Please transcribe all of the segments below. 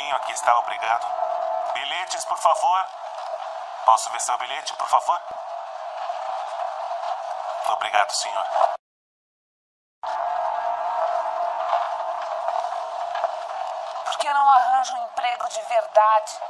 Sim, aqui está, obrigado. Bilhetes, por favor. Posso ver seu bilhete, por favor? Obrigado, senhor. Por que não arranja um emprego de verdade?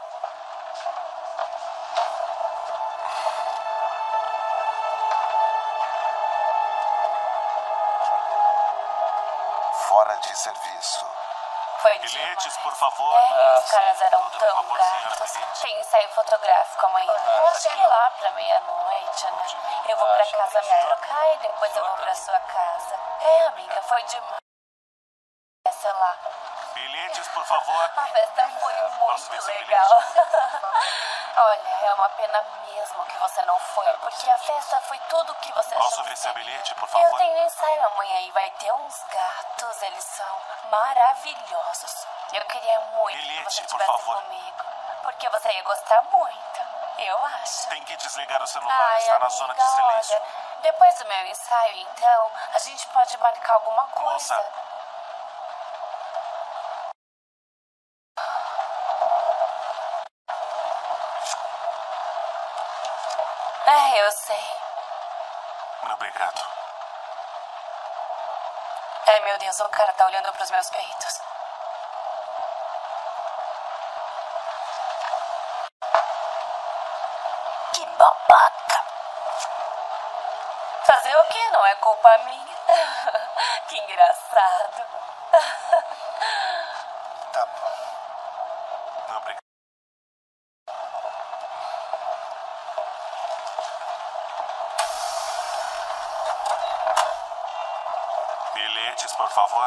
Fora de serviço. Foi Bilhetes, demais. por favor. Os caras eram Por tão favor, senhora, gatos. bilhete. Tem ensaio fotográfico amanhã. Acho que lá pra meia-noite, né? Eu vou pra casa me trocar e depois eu vou pra sua casa. É, amiga, foi demais. Essa lá. Bilhetes, por favor. A festa foi Posso ver muito seu legal. bilhete? Olha, é uma pena mesmo que você não foi, porque a festa foi tudo o que você achou. Posso ver seu bilhete, por Eu favor? tenho ensaio amanhã e vai ter uns gatos, eles são maravilhosos. Eu queria muito que Bilhete, você por estivesse favor. comigo, porque você ia gostar muito, eu acho. Tem que desligar o celular, está na zona de amiga, silêncio. olha, depois do meu ensaio, então, a gente pode marcar alguma coisa. Moça. Eu sei. Obrigado. Ai, meu Deus, o cara tá olhando pros meus peitos. Que babaca. Fazer o quê? Não é culpa minha. Que engraçado. Tá bom. Obrigado. Bilhetes, por favor.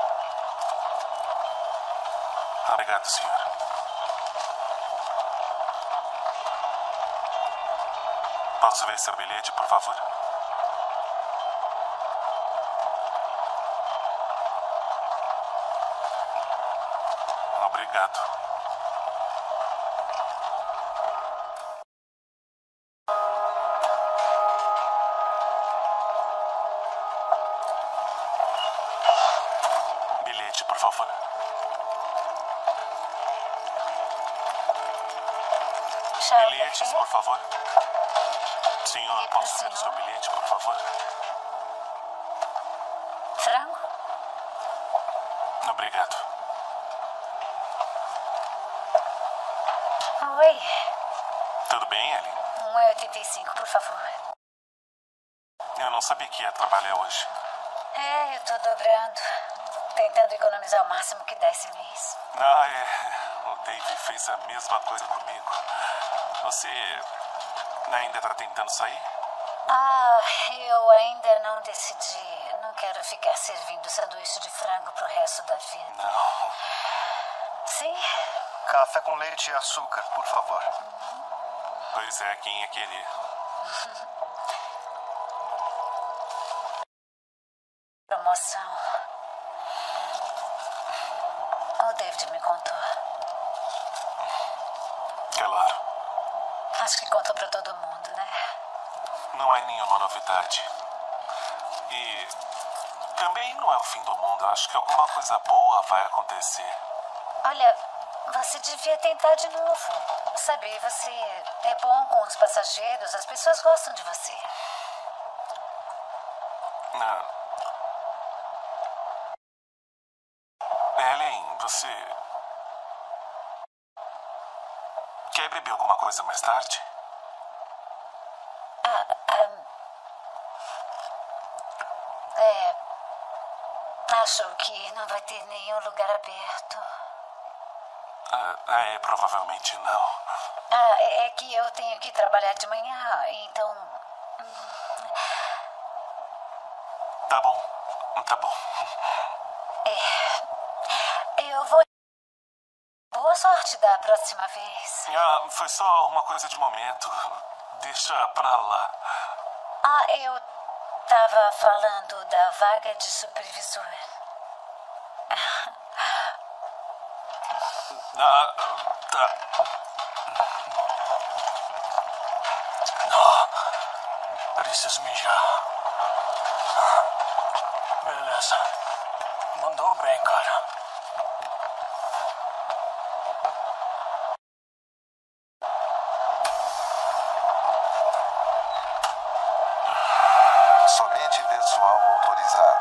Obrigado, senhor. Posso ver seu bilhete, por favor? Obrigado. Bilhete, por favor. Bilhetes, por favor. Senhor, posso ver o seu bilhete, por favor? Frango? Obrigado. Oi. Tudo bem, Ellie? 1,85, por favor. Eu não sabia que ia trabalhar hoje. Eu tô dobrando. Tentando economizar o máximo que dá esse mês. Ah, é. O Dave fez a mesma coisa comigo. Você ainda tá tentando sair? Eu ainda não decidi. Não quero ficar servindo sanduíche de frango pro resto da vida. Não. Sim? Café com leite e açúcar, por favor. Pois é, quem ia querer? Promoção. O David me contou. Claro. Acho que contou pra todo mundo, né? Não é nenhuma novidade. E também não é o fim do mundo. Acho que alguma coisa boa vai acontecer. Olha, você devia tentar de novo. Sabe, você é bom com os passageiros, as pessoas gostam de você. Não. Ellen, você quer beber alguma coisa mais tarde? Acho que não vai ter nenhum lugar aberto. Provavelmente não. É que eu tenho que trabalhar de manhã, então... Tá bom. Tá bom. Eu vou... Boa sorte da próxima vez. Foi só uma coisa de momento. Deixa pra lá. Eu tava falando da vaga de supervisor. Tá. Preciso mijar. Beleza. Mandou bem, cara.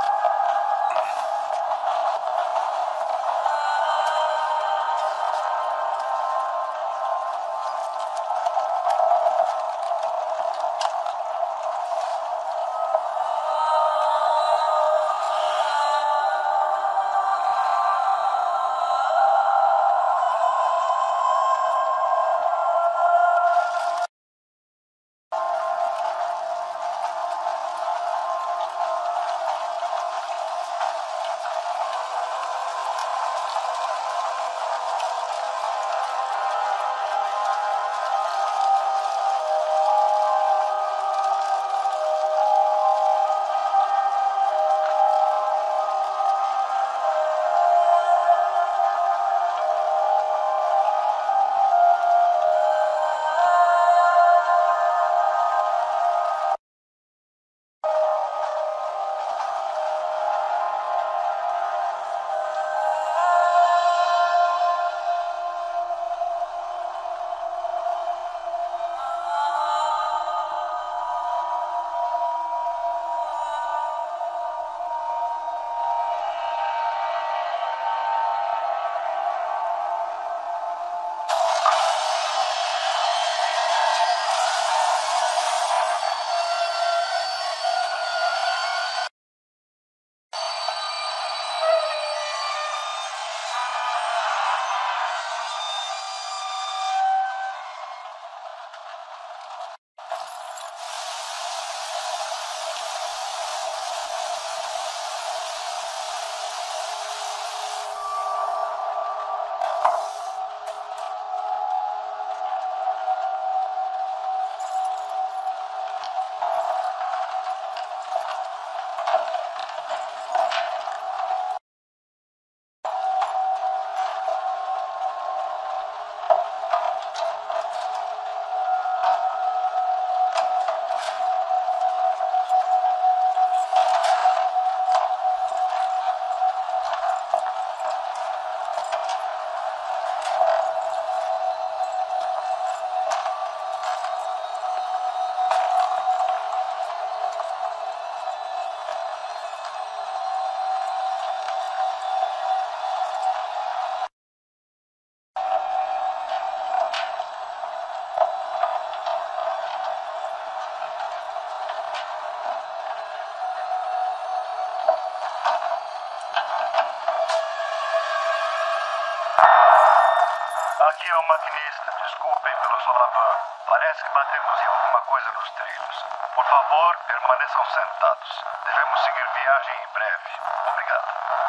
Aqui é o maquinista. Desculpem pelo solavan. Parece que batemos em alguma coisa nos trilhos. Por favor, permaneçam sentados. Devemos seguir viagem em breve. Obrigado.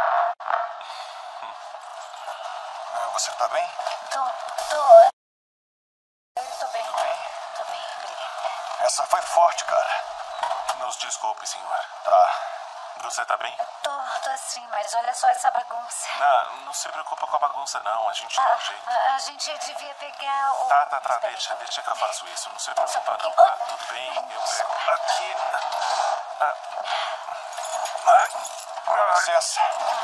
Você tá bem? Tô bem. Tô bem, obrigada. Essa foi forte, cara. Nos desculpe, senhor. Tá. Você tá bem? Tô sim, mas olha só essa bagunça. Não se preocupa com a bagunça, não. A gente dá um jeito. A gente devia pegar o... Tá. Espera. Deixa que eu faço isso. Não se preocupa, não. pouquinho. Tá tudo bem. Eu pego aqui. Com licença.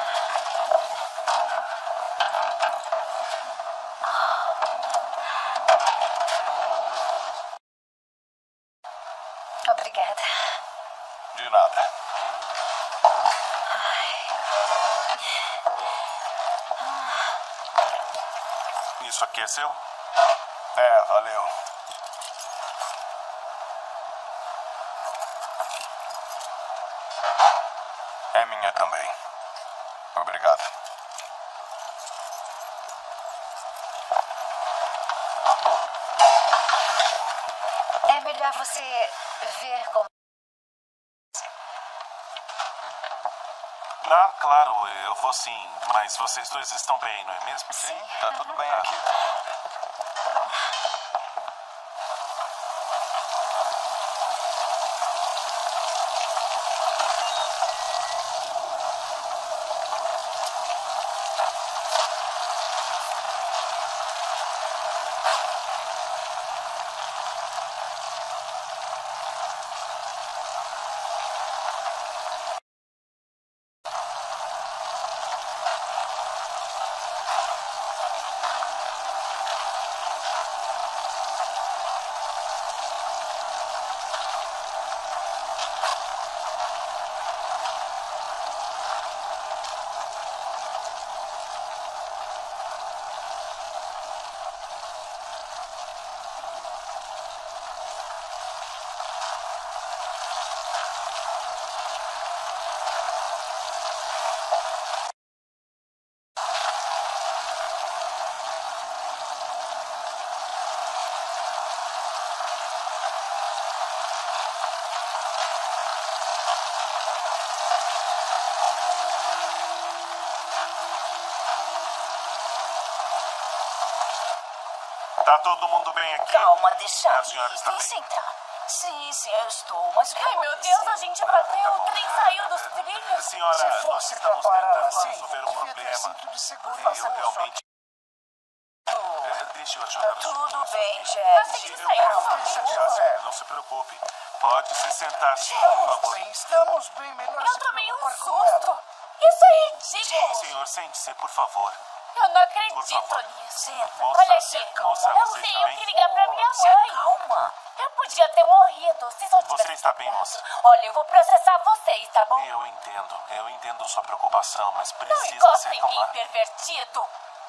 Obrigada. De nada. Isso aqui é seu? É, valeu. É minha também. Obrigado. É melhor você ver como... Claro, eu vou sim. Mas vocês dois estão bem, não é mesmo? Sim, tá tudo bem aqui. Tá todo mundo bem aqui? Calma, deixa A aí. senhora está Vem bem? sentar. Sim, eu estou, mas o que Ai, meu aconteceu? Deus, a gente bateu. O trem saiu dos trilhos. Senhora, Se nós fosse pra estamos parar tentando assim, resolver o devia ter problema. cinto de segurança. Eu realmente... Deixa eu ajudar o senhor. Tudo bem, A Jeff. gente saiu dos Deixa trilhos. eu ver. Não se preocupe. Pode se sentar, por favor. Estamos bem melhor Eu se tomei um preocupar com ela. susto. Isso é ridículo. Senhor, sente-se, por favor. Eu não acredito Por favor. nisso. Senta. Moça, Olha aqui, moça, eu você está tenho bem? que ligar pra minha Se mãe. acalma. Eu podia ter morrido se só tivesse Você está bem, moça? Olha, eu vou processar vocês, tá bom? Eu entendo sua preocupação, mas Não precisa se encosta em mim, acalmar. pervertido.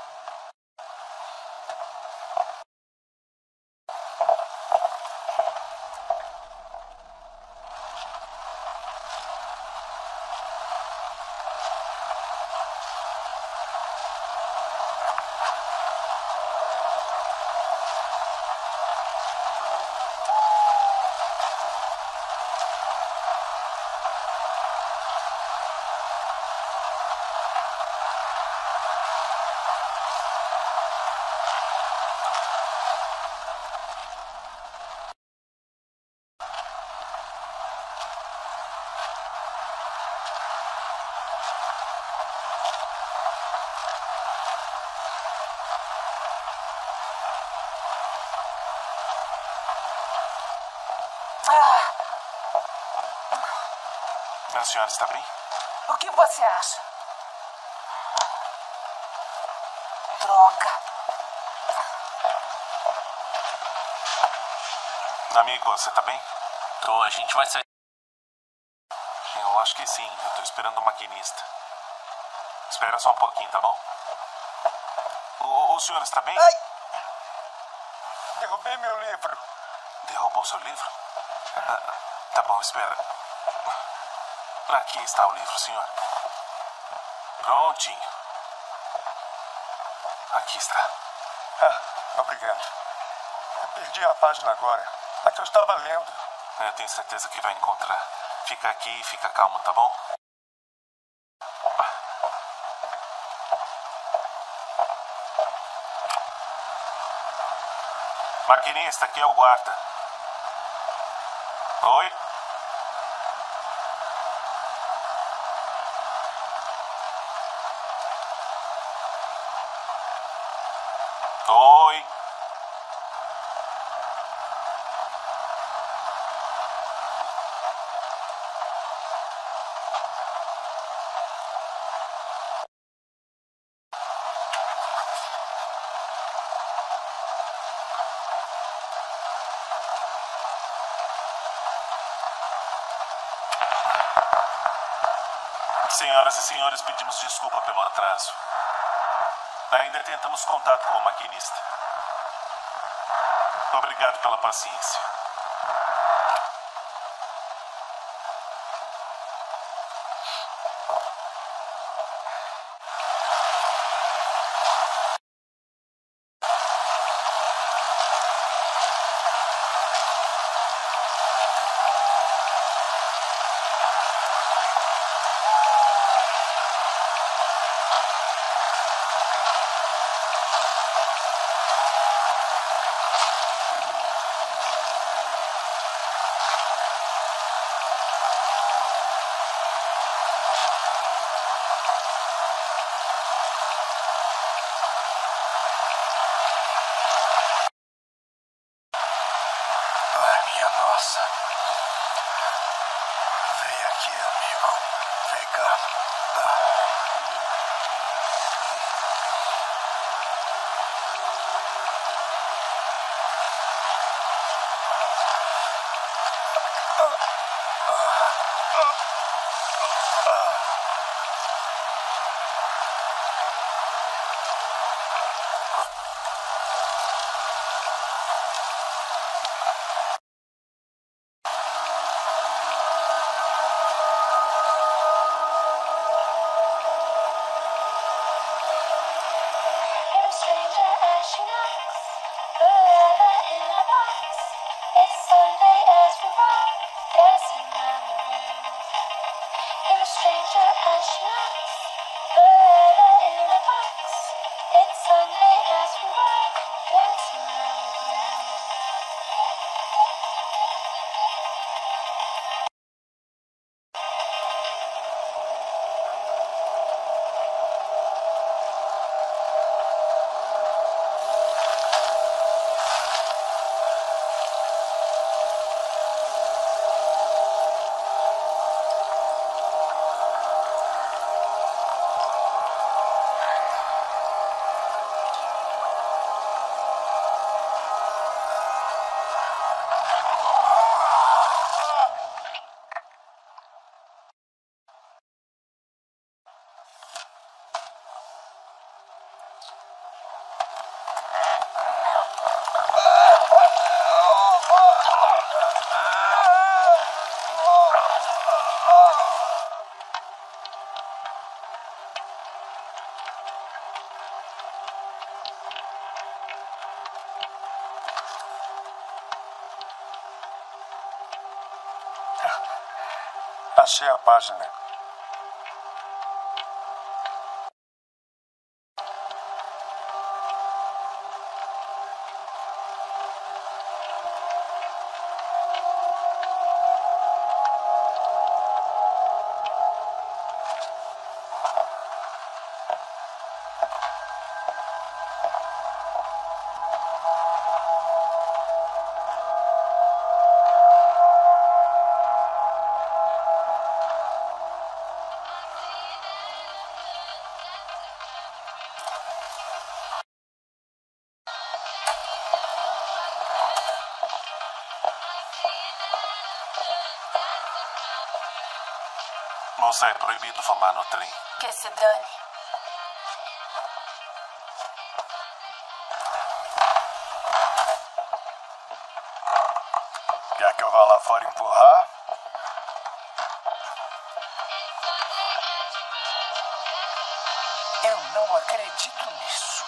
A senhora está bem? O que você acha? Droga. Amigo, você está bem? Tô, a gente vai sair. Eu acho que sim. Eu tô esperando o maquinista. Espera só um pouquinho, tá bom? O senhor está bem? Ai! Derrubei meu livro. Derrubou seu livro? Tá bom, espera. Aqui está o livro, senhor. Prontinho. Aqui está. Obrigado. Eu perdi a página agora. A que eu estava lendo. Eu tenho certeza que vai encontrar. Fica aqui e fica calmo, tá bom? Maquinista, aqui é o guarda. Oi? Oi? Senhoras e senhores, pedimos desculpa pelo atraso. Ainda tentamos contato com o maquinista. Obrigado pela paciência. Achei a página. Moça, é proibido fumar no trem. Que se dane. Quer que eu vá lá fora empurrar? Eu não acredito nisso.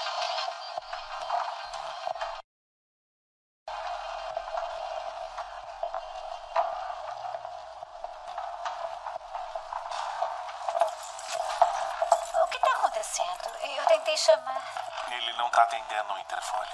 O que está acontecendo? Eu tentei chamar. Ele não tá atendendo o interfone.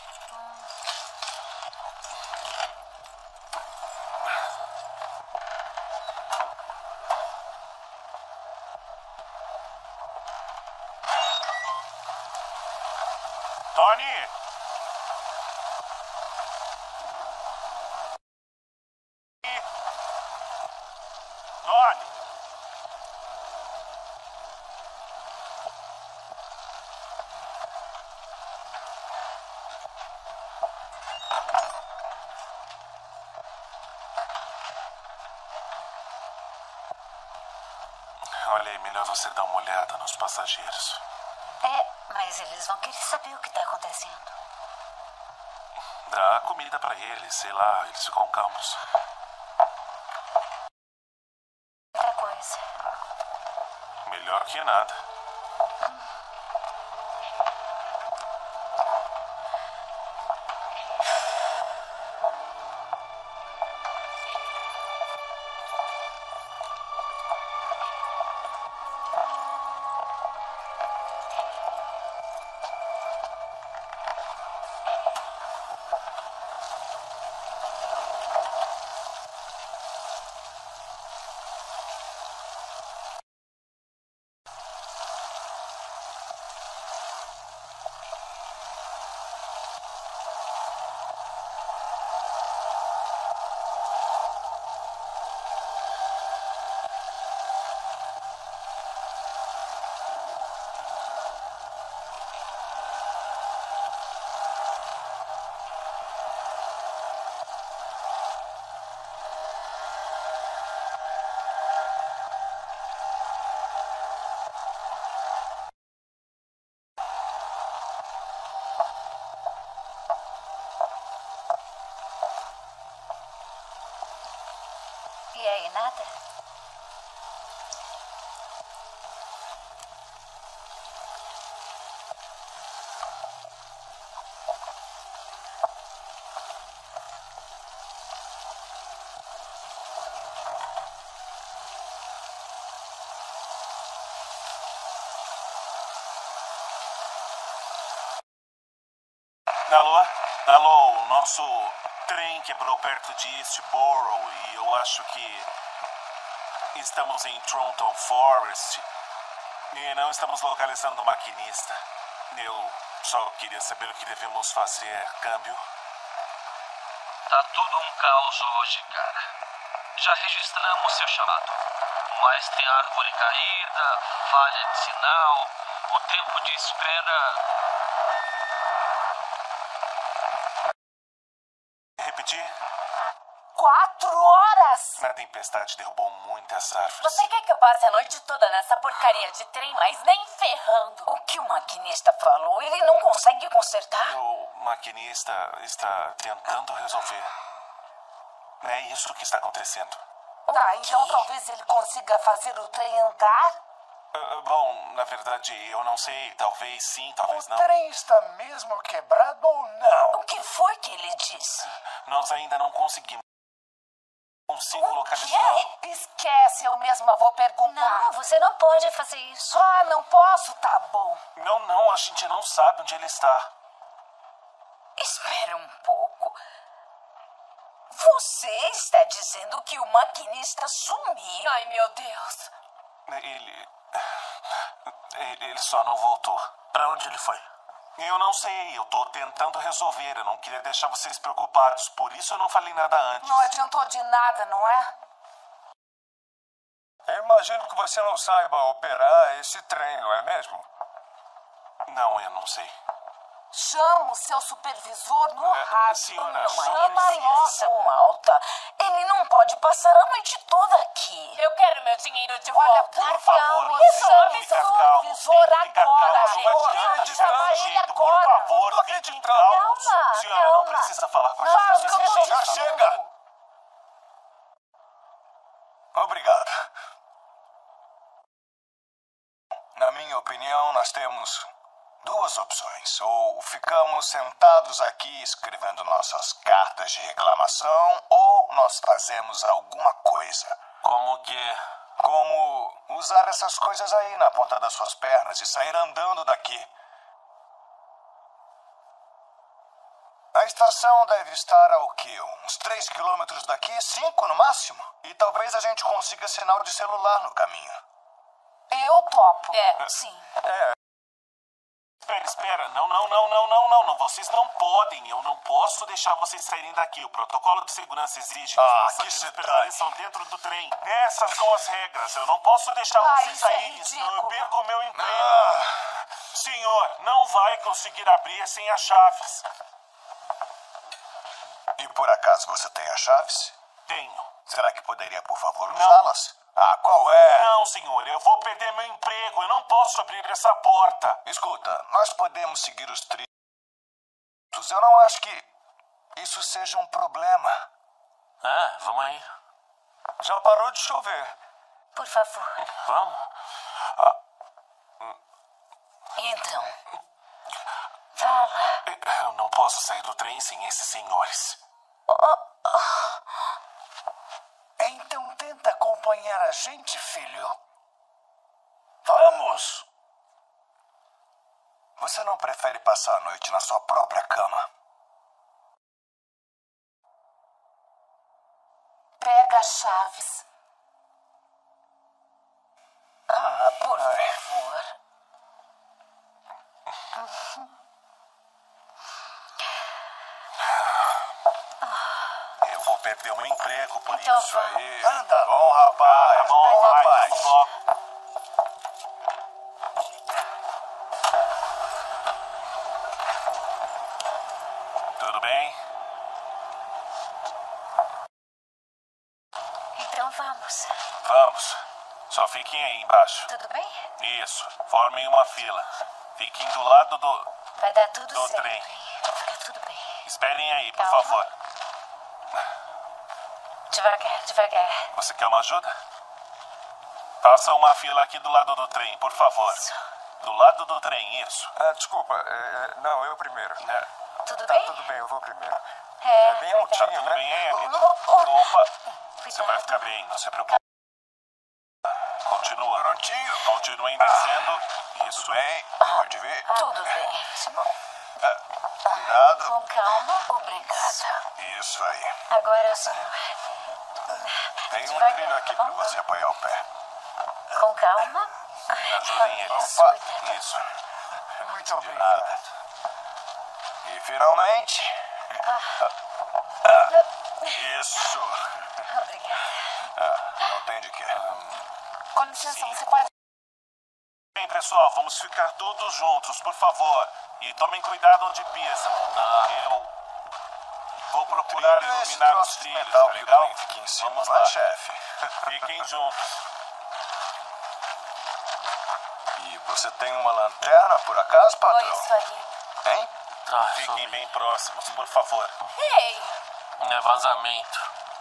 Tony! Tony! Olha aí, melhor você dar uma olhada nos passageiros. Mas eles vão querer saber o que está acontecendo. Dá comida pra eles, sei lá, eles ficam calmos. Outra coisa. Melhor que nada. E aí, nada? Alô? Alô, o nosso trem quebrou perto de Eastborough e eu acho que estamos em Thornton Forest e não estamos localizando o maquinista. Eu só queria saber o que devemos fazer. Câmbio? Tá tudo um caos hoje, cara. Já registramos seu chamado. Mas tem árvore caída, falha de sinal, o tempo de espera... Repetir? 4 horas! A tempestade derrubou muitas árvores. Você quer que eu passe a noite toda nessa porcaria de trem, mas nem ferrando? O que o maquinista falou? Ele não consegue consertar? O maquinista está tentando resolver. É isso que está acontecendo. Então talvez ele consiga fazer o trem andar? Bom, na verdade, eu não sei. Talvez sim, talvez não. O trem está mesmo quebrado ou não? O que foi que ele disse? Nós ainda não conseguimos consigo localizar. Esquece, eu mesma vou perguntar. Não, você não pode fazer isso. Ah, não posso? Tá bom. Não, a gente não sabe onde ele está. Espera um pouco. Você está dizendo que o maquinista sumiu? Ai, meu Deus. Ele só não voltou. Pra onde ele foi? Eu não sei, eu tô tentando resolver. Eu não queria deixar vocês preocupados, por isso eu não falei nada antes. Não adiantou de nada, não é? Eu imagino que você não saiba operar esse trem, não é mesmo? Não, eu não sei. Chama o seu supervisor no rádio. senhora, Chama logo. Alta. Ele não pode passar a noite toda aqui. Eu quero meu dinheiro de Olha, volta. por favor, chame fica seu calmo, supervisor fica agora. calmo, não adianta Chama ele jeito, por agora. favor, fiquem calmos. Calma, Senhora, não calma. precisa falar com a Claro gente. que eu tô Já chega! Obrigado. Na minha opinião, nós temos duas opções. Ou ficamos sentados aqui escrevendo nossas cartas de reclamação, ou nós fazemos alguma coisa. Como que... Como usar essas coisas aí na ponta das suas pernas e sair andando daqui. A estação deve estar a o quê? Uns 3 quilômetros daqui, 5 no máximo. E talvez a gente consiga sinal de celular no caminho. Eu topo. Sim. Espera. Não. Vocês não podem. Eu não posso deixar vocês saírem daqui. O protocolo de segurança exige que os que passageiros detalhe. permaneçam dentro do trem. Essas são as regras. Eu não posso deixar vocês isso é saírem, senão eu ridículo. perco o meu emprego. Senhor, não vai conseguir abrir sem as chaves. E por acaso você tem as chaves? Tenho. Será que poderia, por favor, usá-las? Ah, qual é? Não, senhor, eu vou perder meu emprego. Eu não posso abrir essa porta. Escuta, nós podemos seguir os trilhos. Eu não acho que isso seja um problema. Vamos aí. Já parou de chover. Por favor. Vamos. Então, fala. Eu não posso sair do trem sem esses senhores. Então tenta acompanhar a gente, filho. Vamos! Você não prefere passar a noite na sua própria cama? Pega as chaves. Por favor. Eu vou perder o meu emprego por Então isso. vá. Aí. Anda, bom rapaz. Tá bom, vai, vamos logo. Tudo bem? Então vamos. Vamos. Só fiquem aí embaixo. Tudo bem? Isso. Formem uma fila. Fiquem do lado do... Vai dar tudo Do certo. trem. Vai ficar tudo bem. Esperem aí, por Calma. favor. Devagar. Você quer uma ajuda? Faça uma fila aqui do lado do trem, por favor. Isso. Do lado do trem, isso. Desculpa, não, eu primeiro. Tudo Tá, bem? tudo bem, eu vou primeiro. É, bem vai altinho, dar. Tudo né? bem, Elliot? Opa, você vai Cuidado. ficar bem, não se preocupe. Continua. Prontinho. Continuem descendo. Isso. Bem, pode vir. Tudo bem. Cuidado. Com calma. Obrigada. Isso aí. Agora o senhor. Tem um Devagar, trilho aqui pra você apoiar o pé. Com calma. Ajudem eles. Opa. Isso. Muito obrigado. E finalmente... Isso. Obrigada. Não tem de quê. Com licença, você pode... Bem, pessoal, vamos ficar todos juntos, por favor. E tomem cuidado onde pisam. Eu vou procurar Trilho é esse iluminar os troço de trilhos, metal tá que o legal? trem fica em cima, Vamos né, lá. chefe? Fiquem juntos. E você tem uma lanterna, por acaso, Foi patrão? isso ali. Hein? Fiquem bem próximos, por favor. Ei! É vazamento.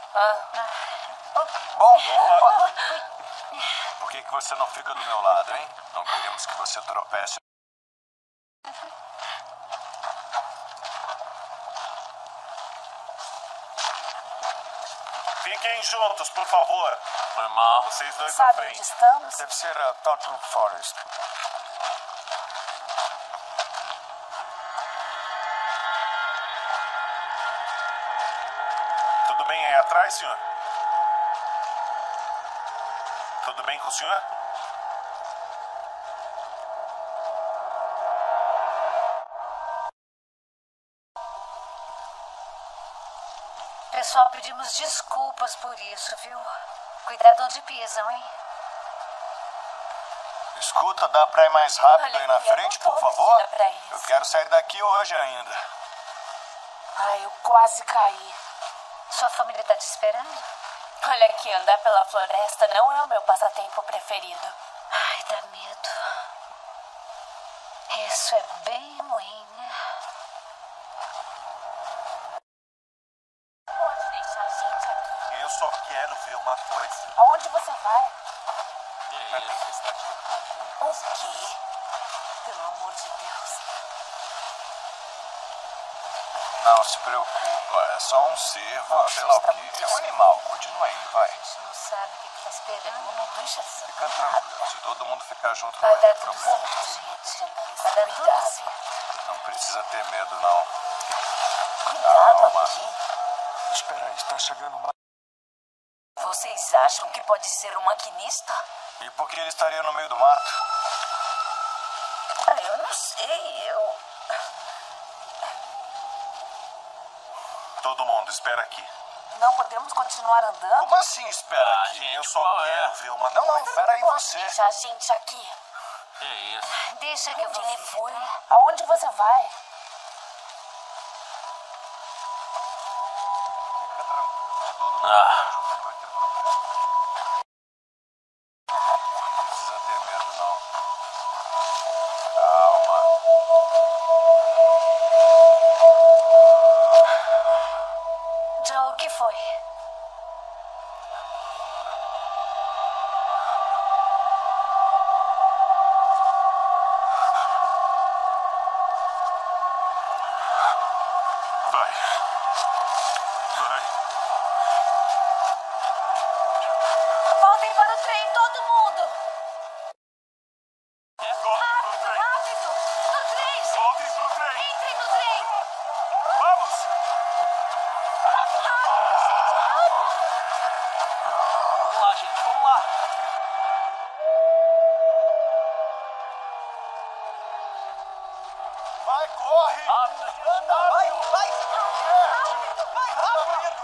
Bom, por que você não fica do meu lado, hein? Não queremos que você tropece. Fiquem juntos, por favor. Foi mal. Vocês dois à Sabe onde frente. estamos? Deve ser a Totem Forest. Tudo bem aí atrás, senhor? Tudo bem com o senhor? Pessoal, pedimos desculpas por isso, viu? Cuidado onde pisam, hein? Escuta, dá pra ir mais rápido Olha aí na aqui, eu frente, não tô por favor? vestida pra isso. Eu quero sair daqui hoje ainda. Ai, eu quase caí. Sua família tá te esperando? Olha aqui, andar pela floresta não é o meu passatempo preferido. Ai, dá medo. Isso é bem ruim, né? Pode deixar a gente aqui. Eu só quero ver uma coisa. Aonde você vai? O quê? Pelo amor de Deus. Não se preocupa, é só um cervo, sei lá o quê. É um animal, continua aí, vai. A gente não sabe o que tá esperando. Não deixa assim. Fica tranquilo, se todo mundo ficar junto Vai não vai dar ter tudo problema. certo, gente. Vai dar tudo certo. Não precisa ter medo, não. Cuidado Calma. aqui. Espera aí, está chegando mais. Vocês acham que pode ser um maquinista? E por que ele estaria no meio do mato? Ah, eu não sei, Todo mundo, espera aqui. Não podemos continuar andando? Como assim, espera aqui? Eu só quero ver uma Não, coisa. não, pera aí você. Deixa a gente aqui. Que isso? Deixa que eu vou Ele ver. foi. Aonde você vai? Fica tranquilo, se todo mundo Ah. ficar junto não vai ter problema. Não precisa ter medo, não. Calma. Joe, o que foi? Vai. Vai. Voltem para o trem, todo mundo! Corre Rápido! No trem, gente! Voltem pro trem. Entrem no trem! Vamos! Vamos lá, gente, vamos lá. Vai, corre! Rápido, gente. Vai, vai! Vai, rápido!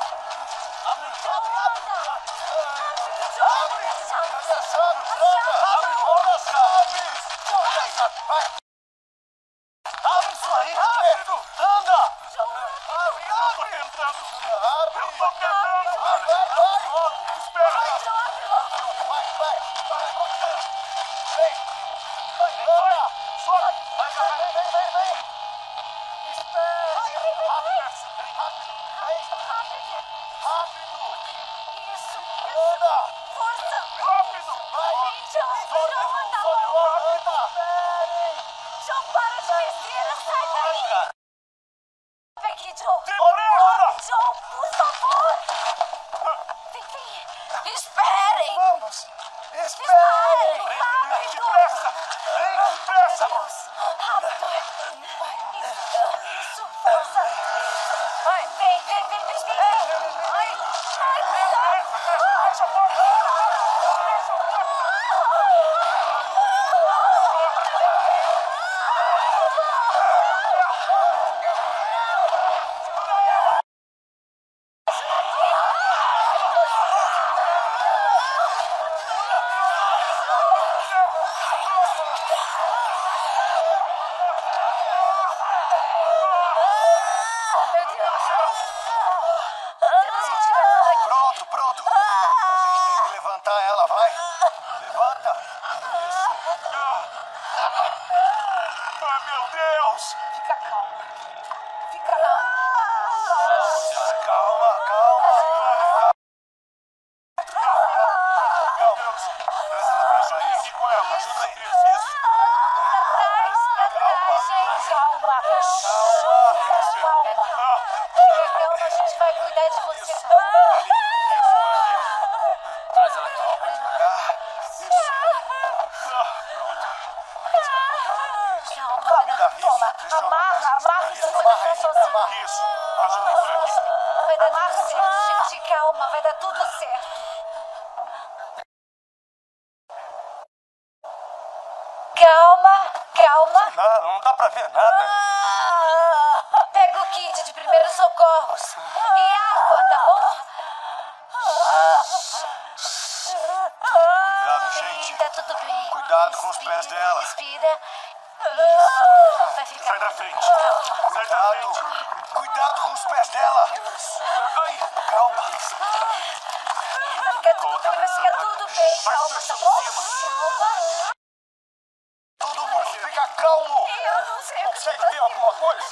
Abre isso aí, rápido! Anda! Abre, abre! Eu tô tentando! Vai! Espera! Vai! Vem! Anda! Sobe! Vem! Espera! Rápido! Isso! Anda! Força! Rápido! Vai! Joe, Sobe logo! Anda! Joe, para de besteira! Sai daí! Vem aqui, Joe! Depressa! Joe, por favor! Vem! Esperem! Vamos! Espere! Rápido! Depressa! Vem! Depressa! Rápido! Isso, força! Vai, vem! Ai, cuidado! Fecha a porta! Meu Deus! Temos que tirar ela daqui! Pronto! A gente tem que levantar ela, vai! Levanta! Ai, meu Deus! Fica calmo. Calma! Ajuda aqui com ela, ajuda aí. Isso. Pra trás, gente! Calma! Calma! A gente vai cuidar de você! sozinho. Isso, ajudem por aqui. Vai dar tudo certo, gente. Calma, vai dar tudo certo. Calma, calma. Não dá pra ver nada. Pega o kit de primeiros socorros. E água, tá bom? Cuidado, gente. Tá tudo bem. Cuidado com os pés dela. Respira. Isso. Vai ficar Sai da tudo frente. bem. Calma. Sai da Cuidado. frente. Cuidado com os pés dela. Ai, Calma. Vai ficar tudo bem. Calma, tá bom? Calma. Todo mundo fica calmo. Eu não sei o que Consegue ver alguma coisa?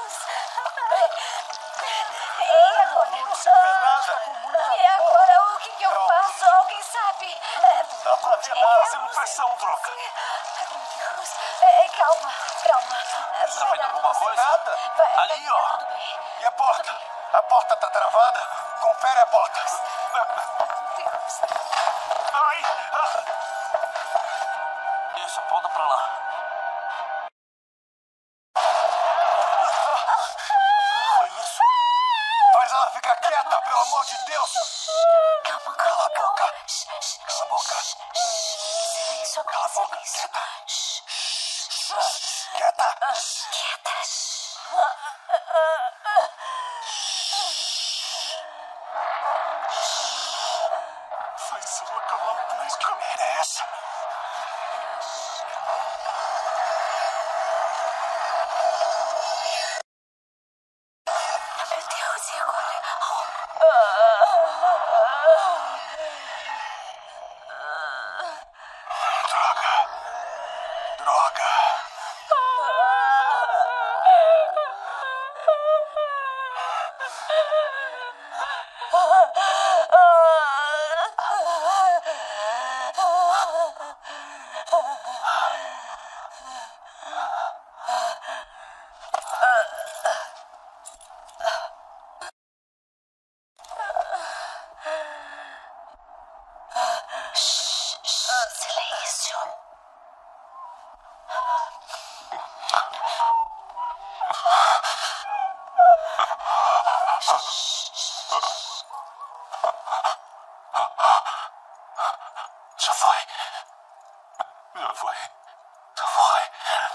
E agora? Não consigo ver nada. E agora o que eu faço? Alguém sabe? Dá pra ver tá nada. fazendo pressão, troca. Calma, calma. Vai dar alguma coisa? Nada. Ali, ó. Tudo bem. E a porta? A porta tá travada. Confere a porta. Ai, Isso, aponta pra lá. foi isso. Faz ela ficar quieta, pelo amor de Deus. Calma, Cala a calma, boca. calma. Cala a boca. Silêncio, Cala a boca. silêncio. Quieta. Quieta. Faz ela calar a boca. Que merda é essa? Meu Deus, e agora? Droga. Silêncio. Já foi. Já foi. Já foi.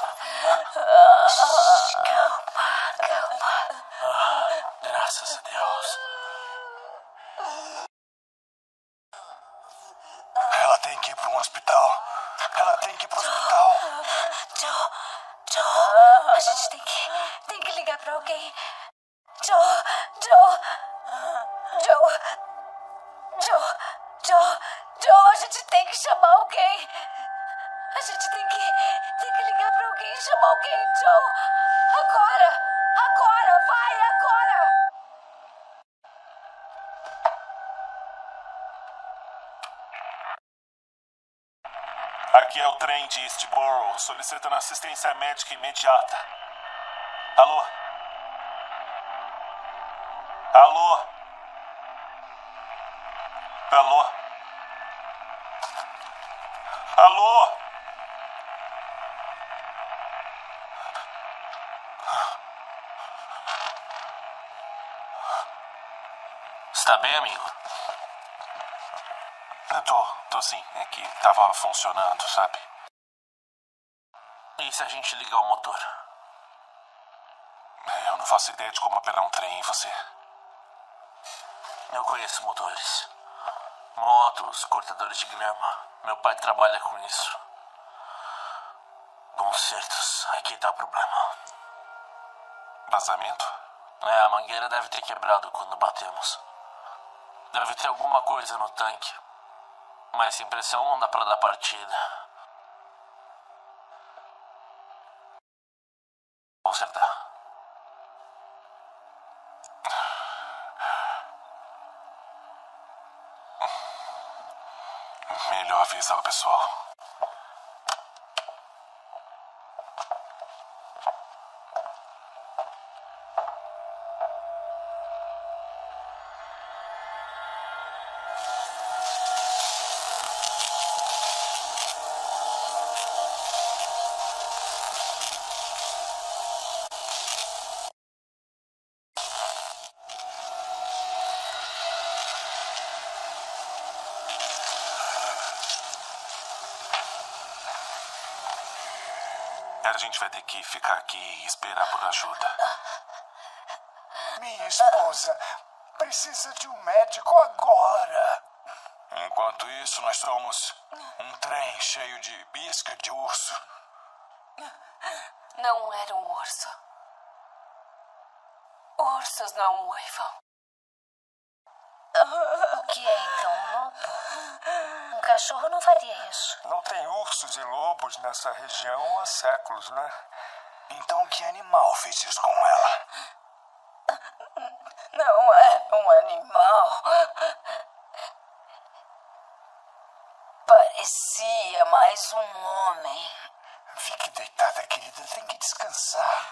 Graças a Deus. Ela tem que ir para um hospital. Ela tem que ir para o hospital. Joe, a gente tem que ligar pra alguém. Joe, a gente tem que chamar alguém. A gente tem que ligar pra alguém e chamar alguém, Joe. Agora, vai, agora. Aqui é o trem de Eastborough, solicitando assistência médica imediata. Alô? Alô? Alô? Alô? Está bem, amigo? Eu tô sim. É que tava funcionando, sabe? E se a gente ligar o motor? Eu não faço ideia de como operar um trem, e você? Eu conheço motores. Motos, cortadores de grama. Meu pai trabalha com isso. Concertos. Aqui tá o problema. Vazamento? A mangueira deve ter quebrado quando batemos. Deve ter alguma coisa no tanque. Mas sem pressão não dá pra dar partida. Consertar. Melhor avisar o pessoal. A gente vai ter que ficar aqui e esperar por ajuda. Minha esposa precisa de um médico agora. Enquanto isso, nós somos um trem cheio de isca de urso. Não era um urso. Ursos não uivam. O que é então um lobo? Um cachorro não faria isso. Não tem ursos e lobos nessa região há séculos, né? Então que animal fez isso com ela? Não é um animal. Parecia mais um homem. Fique deitada, querida. Tem que descansar.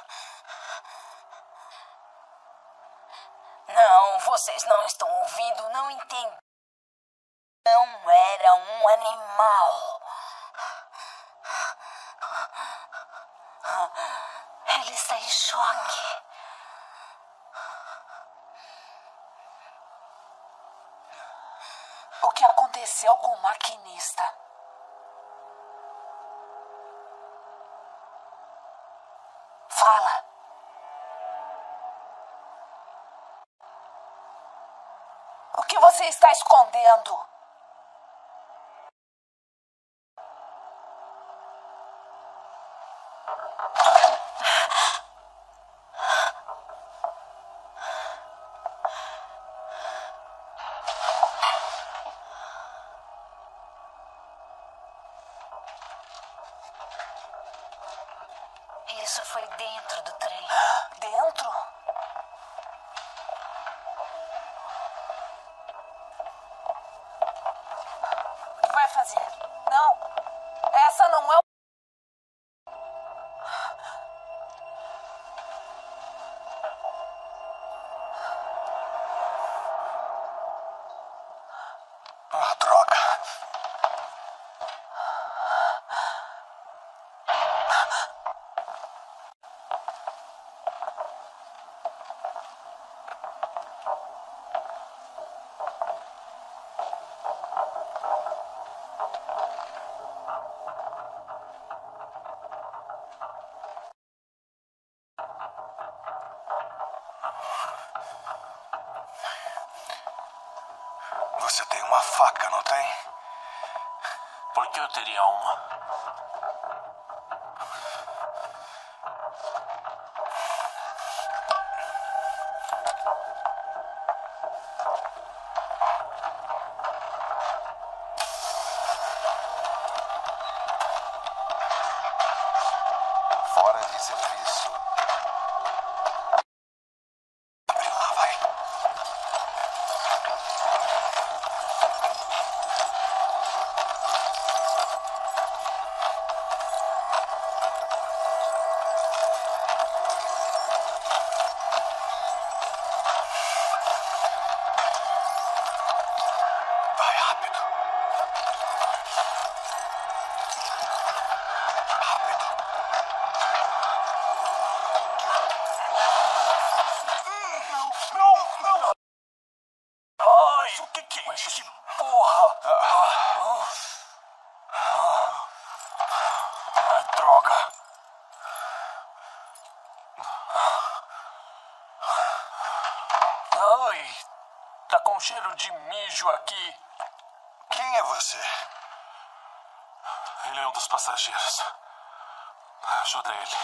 Não, vocês não estão ouvindo, não entendem. Não era um animal. Ela está em choque. O que aconteceu com o maquinista? Fala. O que você está escondendo? Isso foi dentro do trem. Dentro? O que vai fazer? Não. Essa não é o... Ah, droga. Você tem uma faca, não tem? Por que eu teria uma? Fora de serviço. Lá vai. Vai rápido. Rápido. Não! Ai, o que é isso? Que porra! Droga! Ai, tá com cheiro de mijo aqui. Quem é você? Ele é um dos passageiros. Ajuda ele.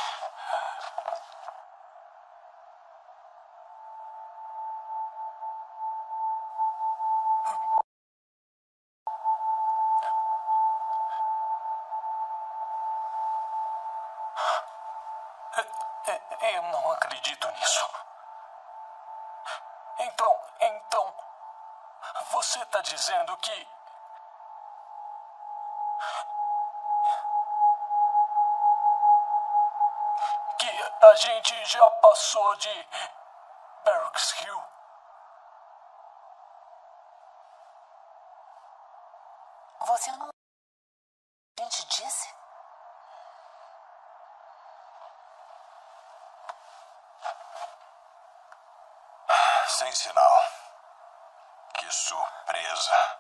Eu não acredito nisso. Então, você tá dizendo que a gente já passou de Barracks Hill? Você não... A gente disse? Sem sinal. Que surpresa.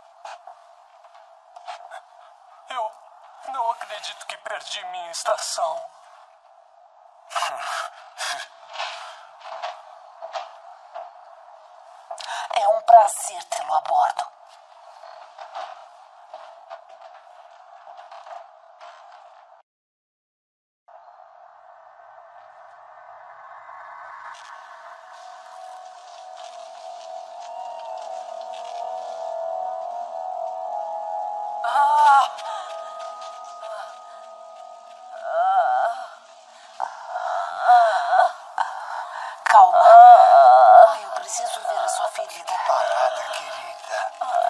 Eu não acredito que perdi minha estação. É um prazer tê-lo a bordo. Calma. Eu preciso ver a sua ferida. Parada, querida.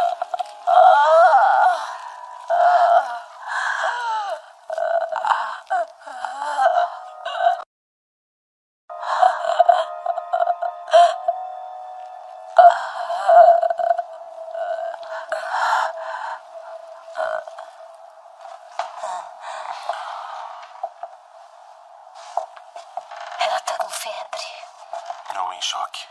Ela tá com febre. Não em choque.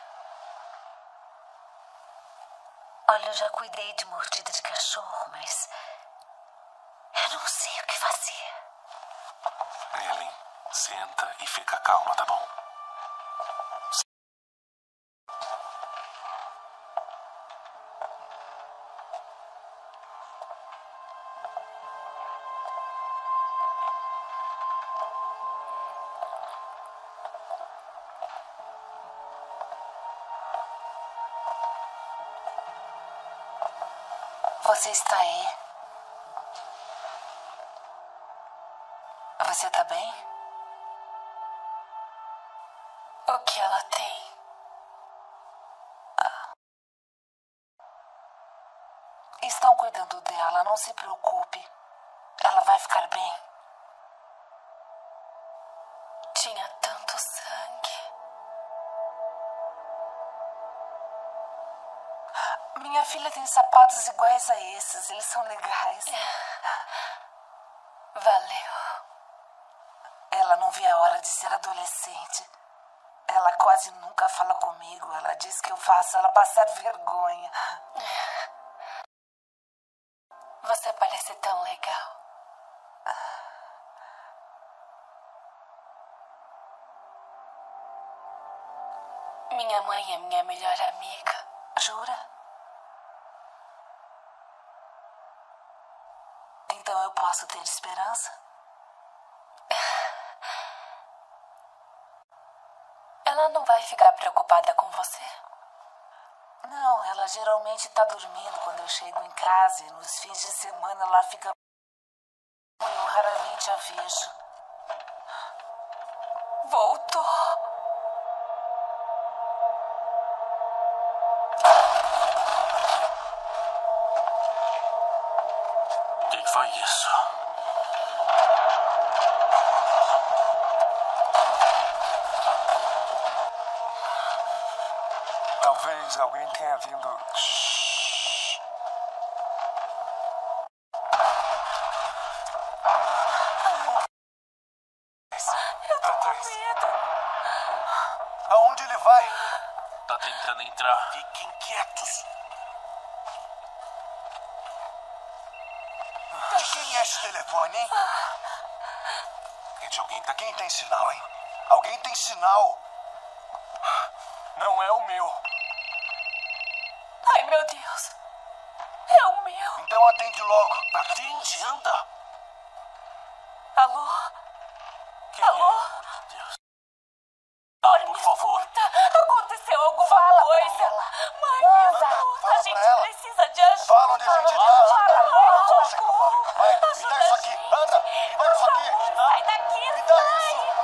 Olha, eu já cuidei de mordida de cachorro, mas eu não sei o que fazer. Ellen, senta e fica calma, tá bom? Você está aí? Você tá bem? O que ela tem? Estão cuidando dela, não se preocupe. Ela vai ficar bem. Tinha tanto sangue. Minha filha tem sapatos iguais a esses, eles são legais. Valeu. Ela não vê a hora de ser adolescente. Ela quase nunca fala comigo. Ela diz que eu faço ela passar vergonha. Você parece tão legal. Minha mãe é minha melhor amiga. Jura? Então eu posso ter esperança? Ela não vai ficar preocupada com você? Não, ela geralmente tá dormindo quando eu chego em casa e nos fins de semana ela fica... Eu raramente a vejo. Voltou. O que foi isso? Talvez alguém tenha vindo. Aonde ele vai? Tá tentando entrar. Fiquem quietos. Quem é esse telefone, hein? Gente, alguém tá aqui. Quem tem sinal, hein? Alguém tem sinal. Não é o meu. Ai, meu Deus. É o meu. Então atende logo. Atende, anda. Alô? Quem Alô? é? Meu Deus. Ah, por favor. Aconteceu alguma coisa. Mãe, me escuta. Fala A gente pra ela. precisa de ajuda. Fala onde a gente tá. Fala logo. Força que eu falo. Vai, me dá Ajuda isso a aqui. gente. Anda, me dá isso aqui. Sai daqui, Me dá sai. isso.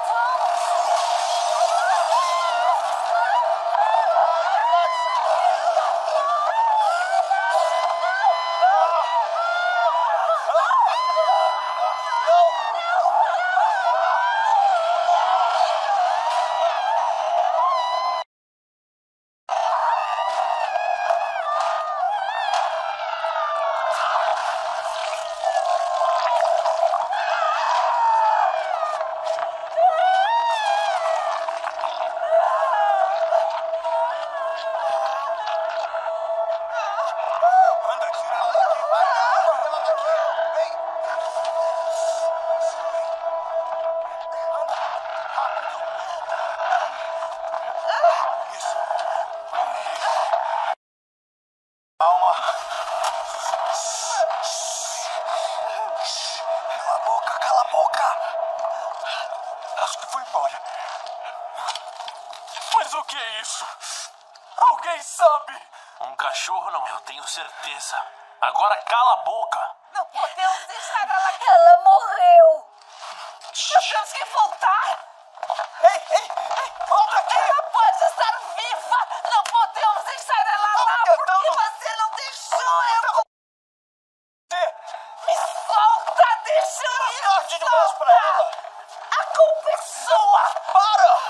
que é isso? Alguém sabe? Um cachorro não, eu tenho certeza. Agora cala a boca. Não podemos deixar ela... Ela morreu. Nós temos que voltar. Ei, volta aqui! Ela pode estar viva. Não podemos deixar ela lá tentando. porque você não deixou. Você Me solta, deixa eu ir. tarde demais pra ela! A culpa é sua. Para!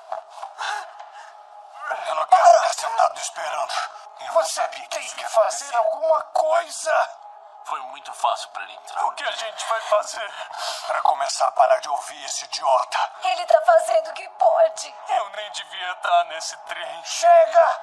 Eu não quero ficar sentado esperando. Você tem que fazer alguma coisa! Foi muito fácil pra ele entrar. O que a gente vai fazer? Para começar, parar de ouvir esse idiota. Ele tá fazendo o que pode. Eu nem devia estar nesse trem. Chega!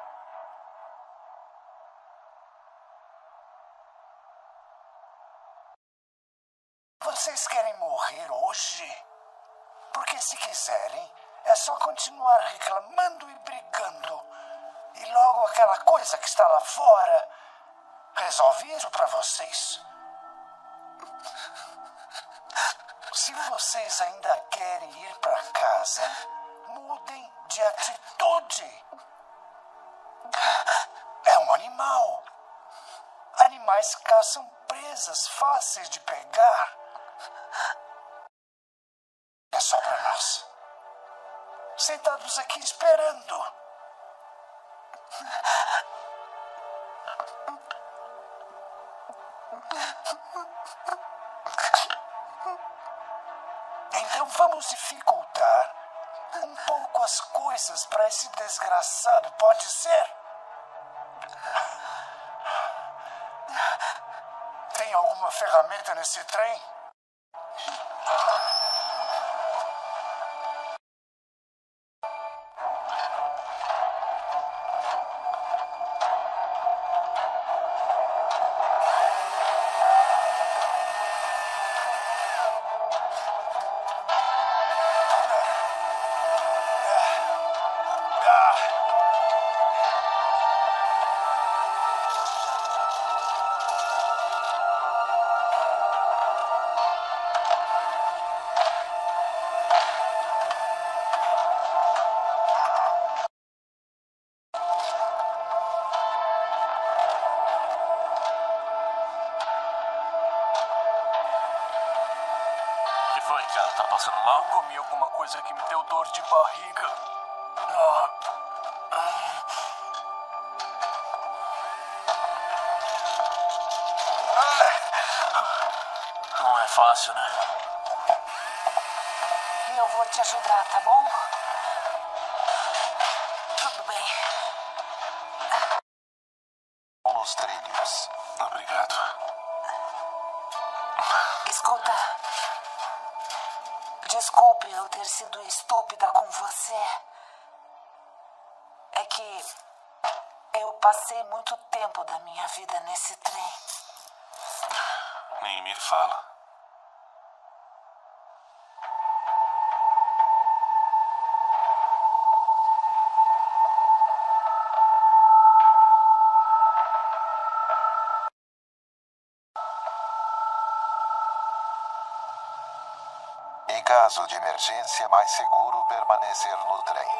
Vocês querem morrer hoje? Porque se quiserem, é só continuar reclamando e brigando. E logo aquela coisa que está lá fora resolve isso para vocês. Se vocês ainda querem ir para casa, mudem de atitude. É um animal. Animais caçam presas fáceis de pegar. É só para nós. Sentados aqui esperando. Então vamos dificultar um pouco as coisas para esse desgraçado, pode ser? Tem alguma ferramenta nesse trem? O que foi, cara? Tá passando mal? Comi alguma coisa que me deu dor de barriga. Não é fácil, né? Eu vou te ajudar, tá bom? Tudo bem. Nos trilhos. Obrigado. Escuta. Desculpe eu ter sido estúpida com você. É que eu passei muito tempo da minha vida nesse trem. Nem me fala. Em caso de emergência, é mais seguro permanecer no trem.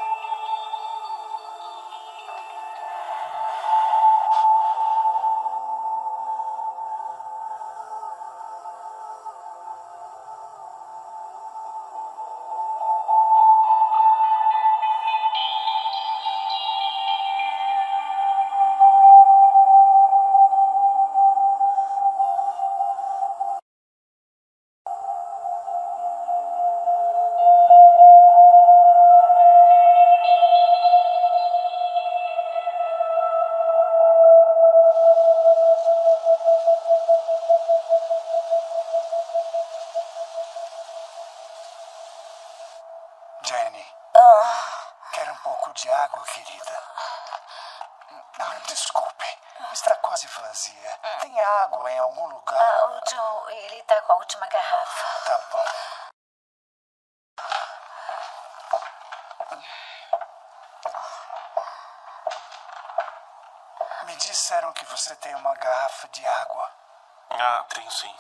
Jenny, quer um pouco de água, querida? Desculpe, está quase vazia. Tem água em algum lugar? O Joe, ele tá com a última garrafa. Tá bom. Me disseram que você tem uma garrafa de água. Ah, tenho sim.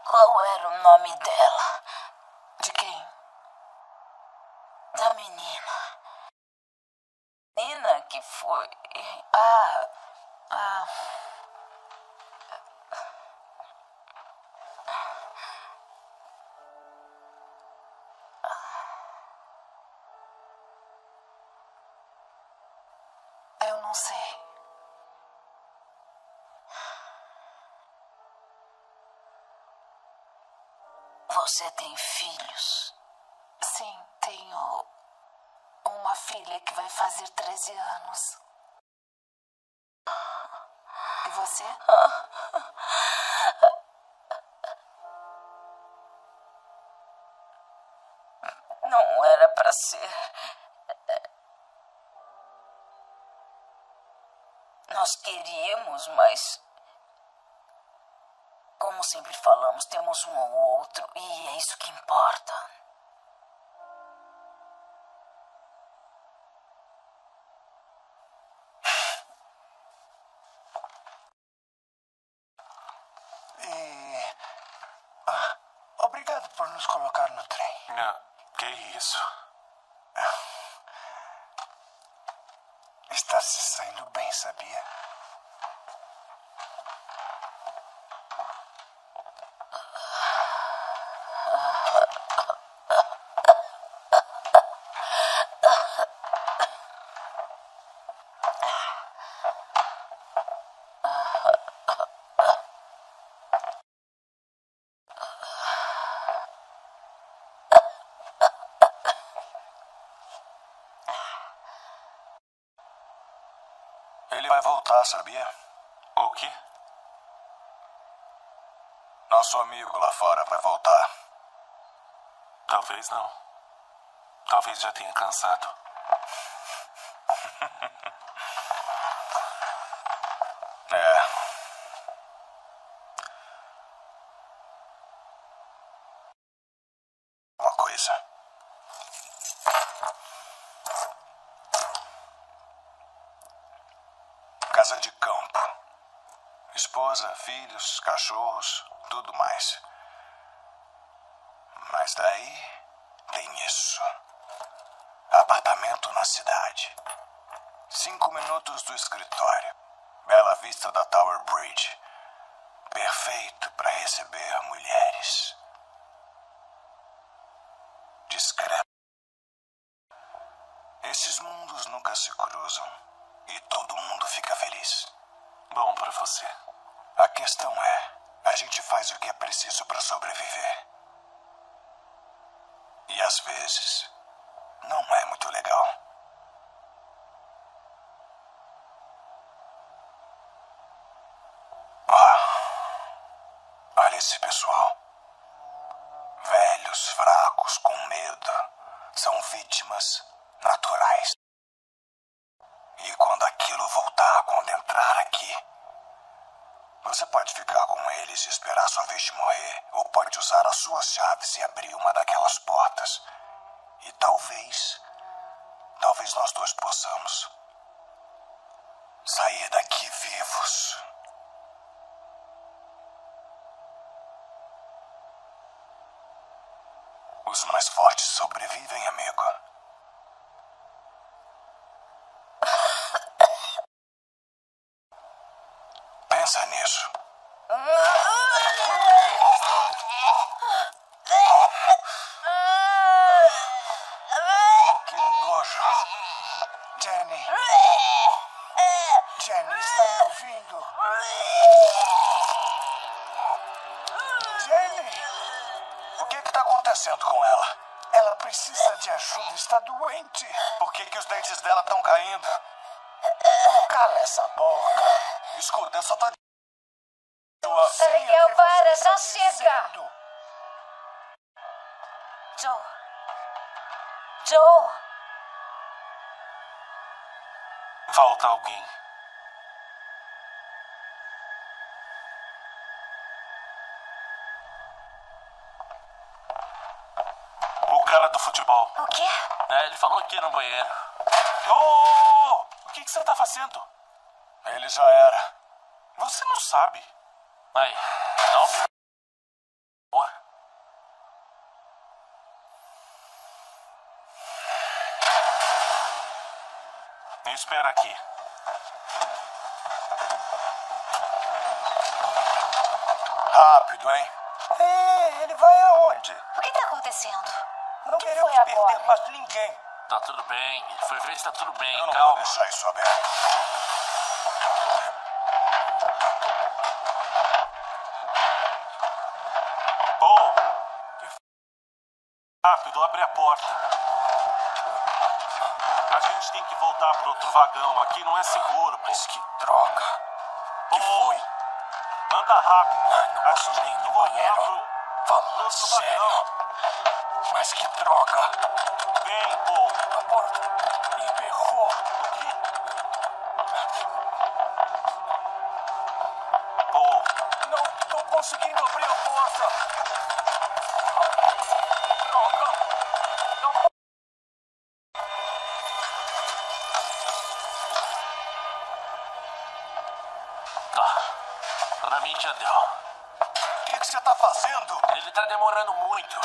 Qual era o nome dela? De quem? Da menina. Menina que foi. Ah. Eu não sei. Você tem filhos? Sim, tenho uma filha que vai fazer 13 anos. E você? Não era pra ser. Nós queríamos, mas... Como sempre falamos, temos um ao outro e é isso que importa. Obrigado por nos colocar no trem. Que isso? Está se saindo bem, sabia? Ele vai voltar, sabia? O quê? Nosso amigo lá fora vai voltar. Talvez não. Talvez já tenha cansado. É. Uma coisa. Casa de campo. Esposa, filhos, cachorros, tudo mais. Mas daí tem isso. Apartamento na cidade. 5 minutos do escritório. Bela vista da Tower Bridge. Perfeito para receber mulheres. Discreto. Esses mundos nunca se cruzam. E todo mundo fica feliz. Bom pra você. A questão é, a gente faz o que é preciso para sobreviver. E às vezes, não é muito legal. Olha esse pessoal. Velhos, fracos, com medo. São vítimas naturais. E quando aquilo voltar, quando entrar aqui, você pode ficar com eles e esperar sua vez de morrer, ou pode usar as suas chaves e abrir uma daquelas portas. E talvez nós dois possamos sair daqui vivos. Os mais fortes sobrevivem, amigo. Pensa nisso. Que nojo. Jenny. Jenny, está me ouvindo? Jenny! O que está acontecendo com ela? Ela precisa de ajuda, está doente. Por que os dentes dela estão caindo? Cala essa boca. Escuta, eu só tô... Miguel, para, já chega. Joe. Falta alguém. O cara do futebol. O quê? Ele falou aqui no banheiro. O que você tá fazendo? Ele já era. Você não sabe. Aí, não? Boa. Me espera aqui. Rápido, hein? Ele vai aonde? O que tá acontecendo? Não que queremos foi perder agora? mais ninguém. Tá tudo bem. Foi ver se tá tudo bem. Eu não vou Calma. deixar isso aberto. Bom. Rápido, abre a porta. A gente tem que voltar pro outro vagão. Aqui não é seguro, pô. Mas que droga. Que foi? Anda rápido. Não A posso gente nem tem ir que no voltar banheiro. pro Vamos, outro sério. vagão. Mas que droga. Vem, pô. A porta emperrou. O quê? Pô, Não tô conseguindo abrir a porta. Droga. Não. tá. Pra mim já deu. O que você tá fazendo? Ele tá demorando muito.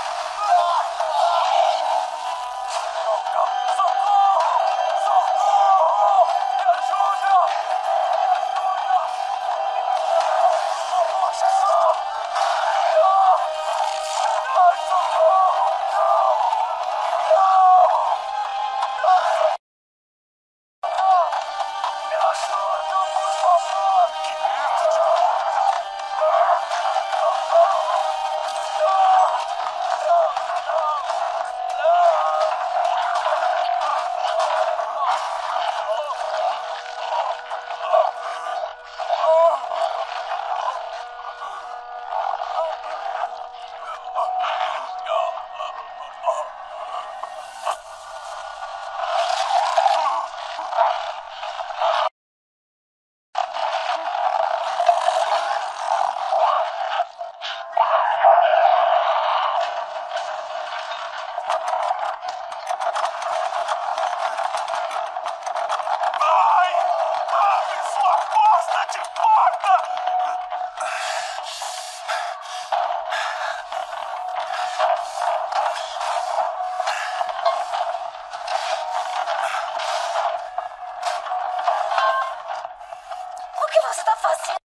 O que você tá fazendo?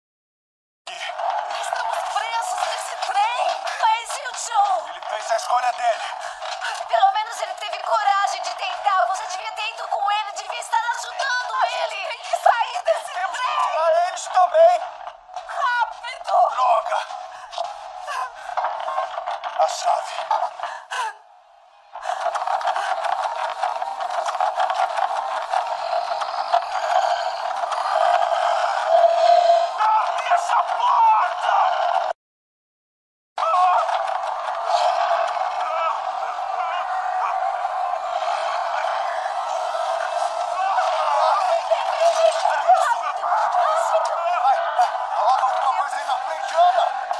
Estamos presos nesse trem. Mas e o Joe? Ele fez a escolha dele. Pelo menos ele teve coragem de tentar. Você devia ter ido com ele, devia estar ajudando ele. Tem que sair desse trem. Ah, eles também. Rápido. Droga. A chave. Essa porta! Coloca alguma coisa aí na frente, Ana.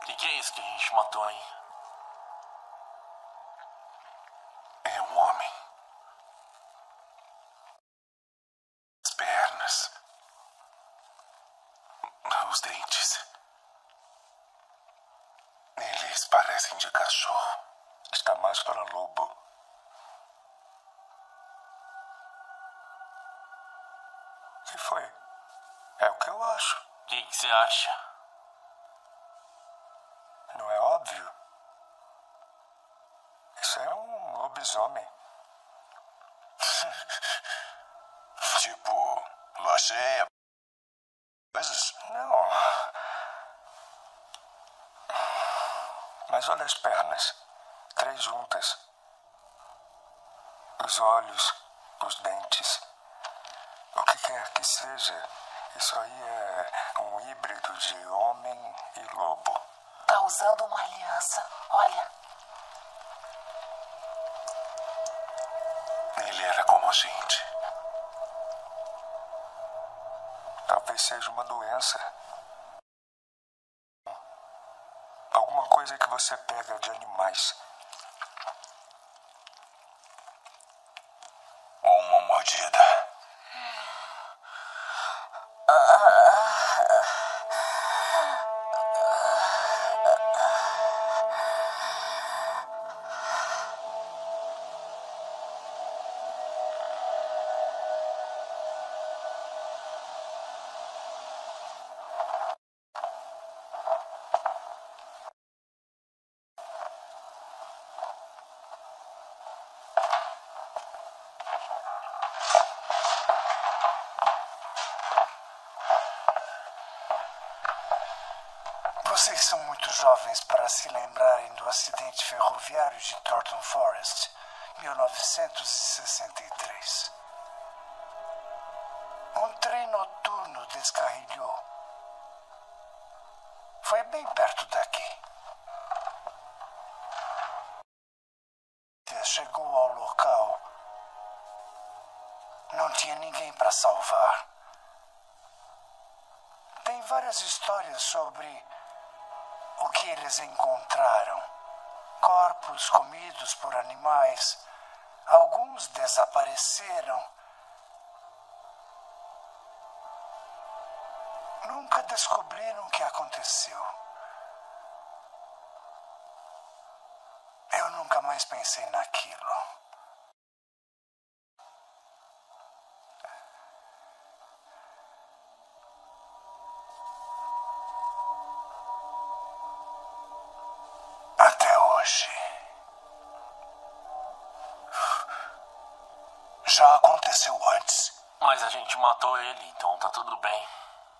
Que é isso que a gente matou, hein? É um homem. As pernas. Os dentes. Eles parecem de cachorro. Está mais para lobo. O que foi? É o que eu acho. O que você acha? Não é óbvio? Isso é um lobisomem. Tipo, lua cheia. Coisas. Não. Mas olha as pernas. 3 juntas. Os olhos, os dentes. O que quer que seja, isso aí é um híbrido de homem e lobo. Tá usando uma aliança. Olha. Ele era como a gente. Talvez seja uma doença. Alguma coisa que você pega de animais. Ou uma mordida. Vocês são muito jovens para se lembrarem do acidente ferroviário de Thornton Forest, 1963. Um trem noturno descarrilhou. Foi bem perto daqui. Chegou ao local. Não tinha ninguém para salvar. Tem várias histórias sobre o que eles encontraram. Corpos comidos por animais. Alguns desapareceram. Nunca descobriram o que aconteceu. Eu nunca mais pensei naquilo. Até hoje. Já aconteceu antes. Mas a gente matou ele, então tá tudo bem.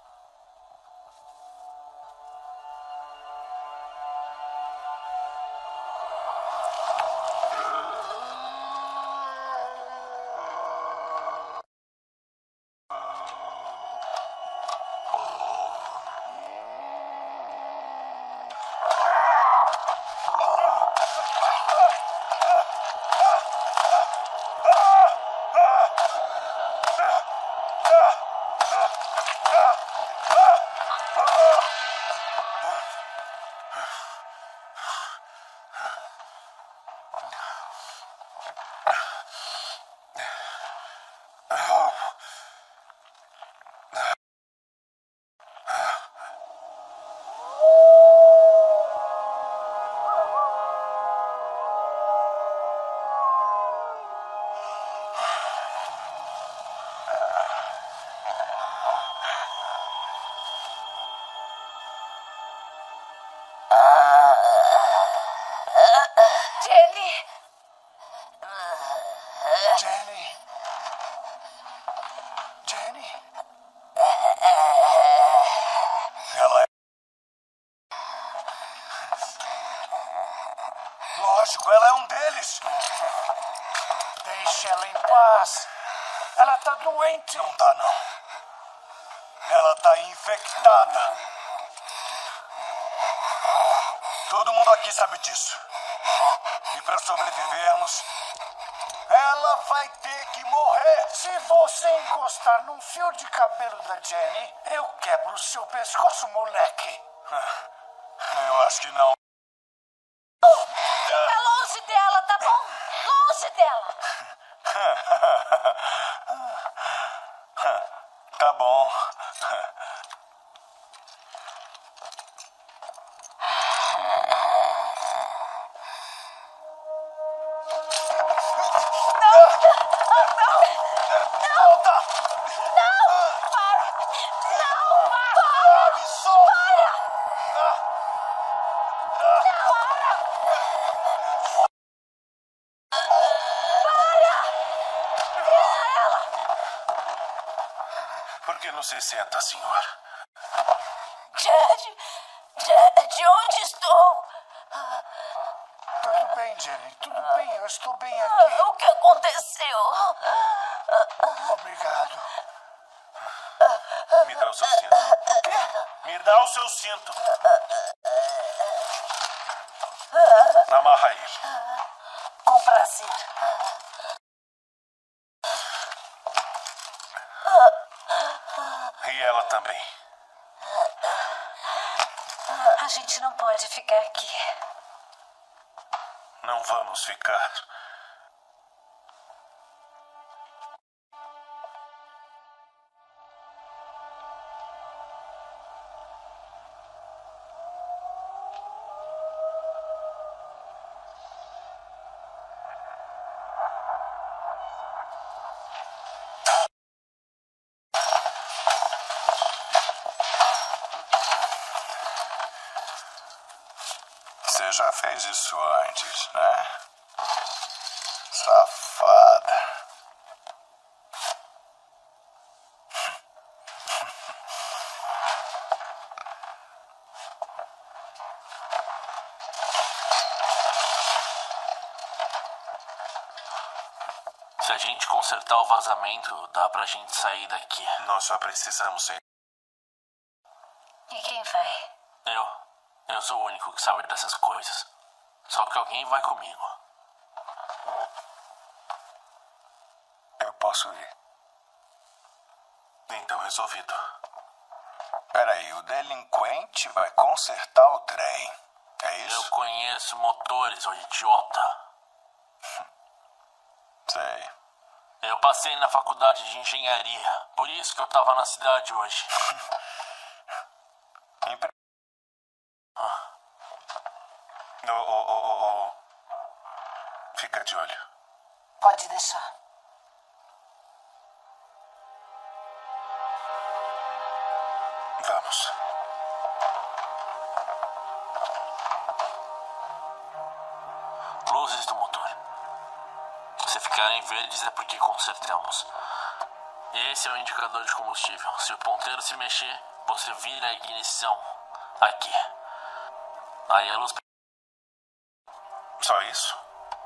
Jenny! Jenny? Jenny? Ela é. Lógico, ela é um deles. Deixe ela em paz. Ela tá doente. Não tá, não. Ela tá infectada. Todo mundo aqui sabe disso. E para sobrevivermos, ela vai ter que morrer. Se você encostar num fio de cabelo da Jenny, eu quebro o seu pescoço, moleque. Eu acho que não. Fica longe dela, tá bom? Longe dela. Tá bom. Por que não se senta, senhor? Jed, onde estou? Tudo bem, Jenny, tudo bem, eu estou bem aqui. O que aconteceu? Obrigado. Me dá o seu cinto. Me dá o seu cinto. Amarra ele. Com prazer. E ela também. A gente não pode ficar aqui. Não vamos ficar. Você já fez isso antes, né? Safada. Se a gente consertar o vazamento, dá pra gente sair daqui. Nós só precisamos ser. E quem vai? Eu sou o único que sabe dessas coisas. Só que alguém vai comigo. Eu posso ir. Então resolvido. Peraí, o delinquente vai consertar o trem. É isso? Eu conheço motores, ô idiota. Sei. Eu passei na faculdade de engenharia. Por isso que eu tava na cidade hoje. Impre- Fica de olho. Pode deixar. Vamos. Luzes do motor. Se ficarem verdes é porque consertamos. Esse é o indicador de combustível. Se o ponteiro se mexer, você vira a ignição aqui. Aí a luz... Só isso?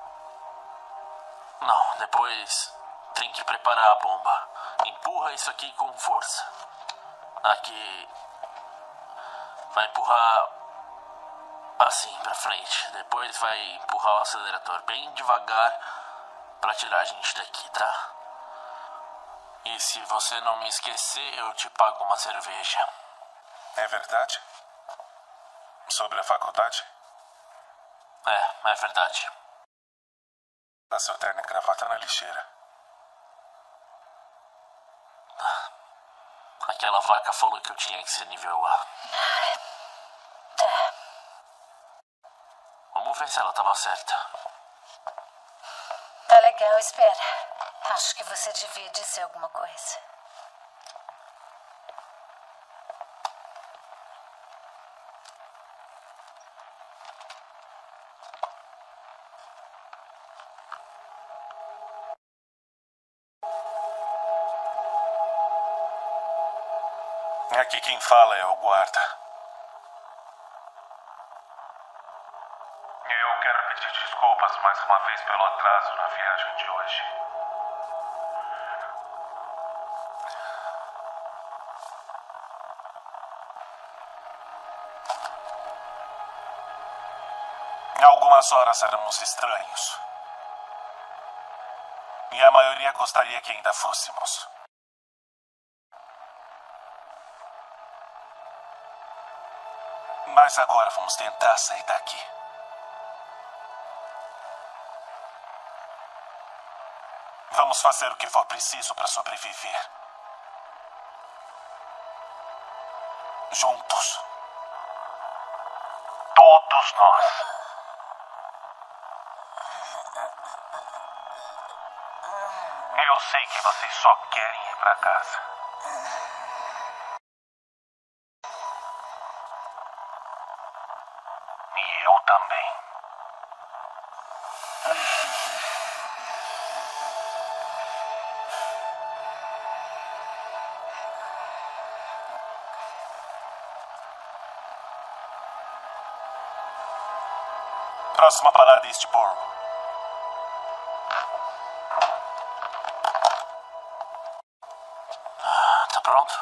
Não, depois tem que preparar a bomba. Empurra isso aqui com força. Aqui... Vai empurrar assim pra frente. Depois vai empurrar o acelerador bem devagar pra tirar a gente daqui, tá? E se você não me esquecer, eu te pago uma cerveja. É verdade? Sobre a faculdade? É verdade. Dá seu terno e gravata na lixeira. Aquela vaca falou que eu tinha que ser nível A. Tá. Vamos ver se ela tava certa. Tá legal, espera. Acho que você devia dizer alguma coisa. Aqui quem fala é o guarda. Eu quero pedir desculpas mais uma vez pelo atraso na viagem de hoje. Algumas horas éramos estranhos. E a maioria gostaria que ainda fôssemos. Mas Mas agora vamos tentar sair daqui. Vamos fazer o que for preciso para sobreviver. Juntos. Todos nós. Eu sei que vocês só querem ir para casa. E eu também. Próxima parada, Eastboro. Tá pronto?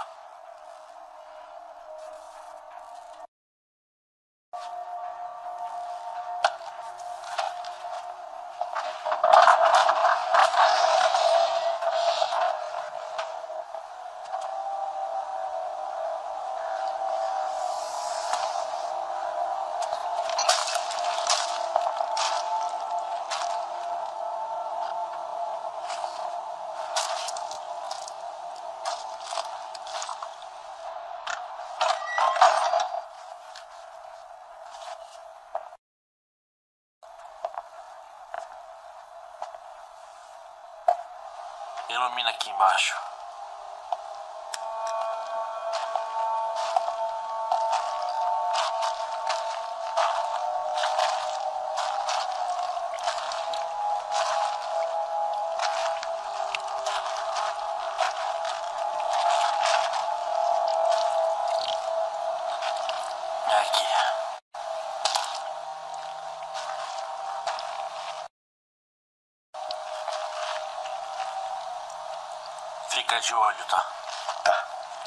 Ilumina aqui embaixo. Aqui. Fica de olho, tá? Tá.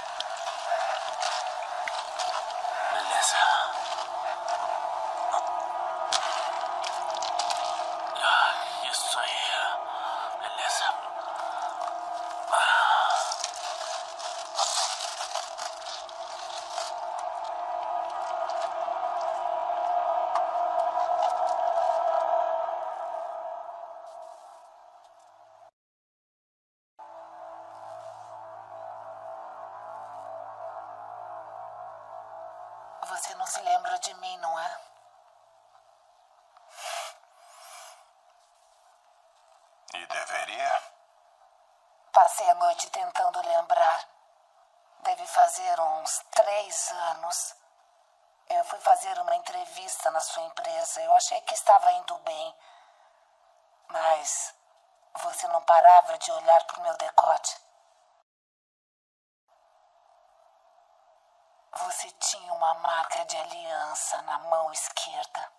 Beleza. Isso aí. Beleza. Você não se lembra de mim, não é? E deveria? Passei a noite tentando lembrar. Deve fazer uns 3 anos. Eu fui fazer uma entrevista na sua empresa. Eu achei que estava indo bem. Mas você não parava de olhar pro meu decote. Você tinha uma marca de aliança na mão esquerda.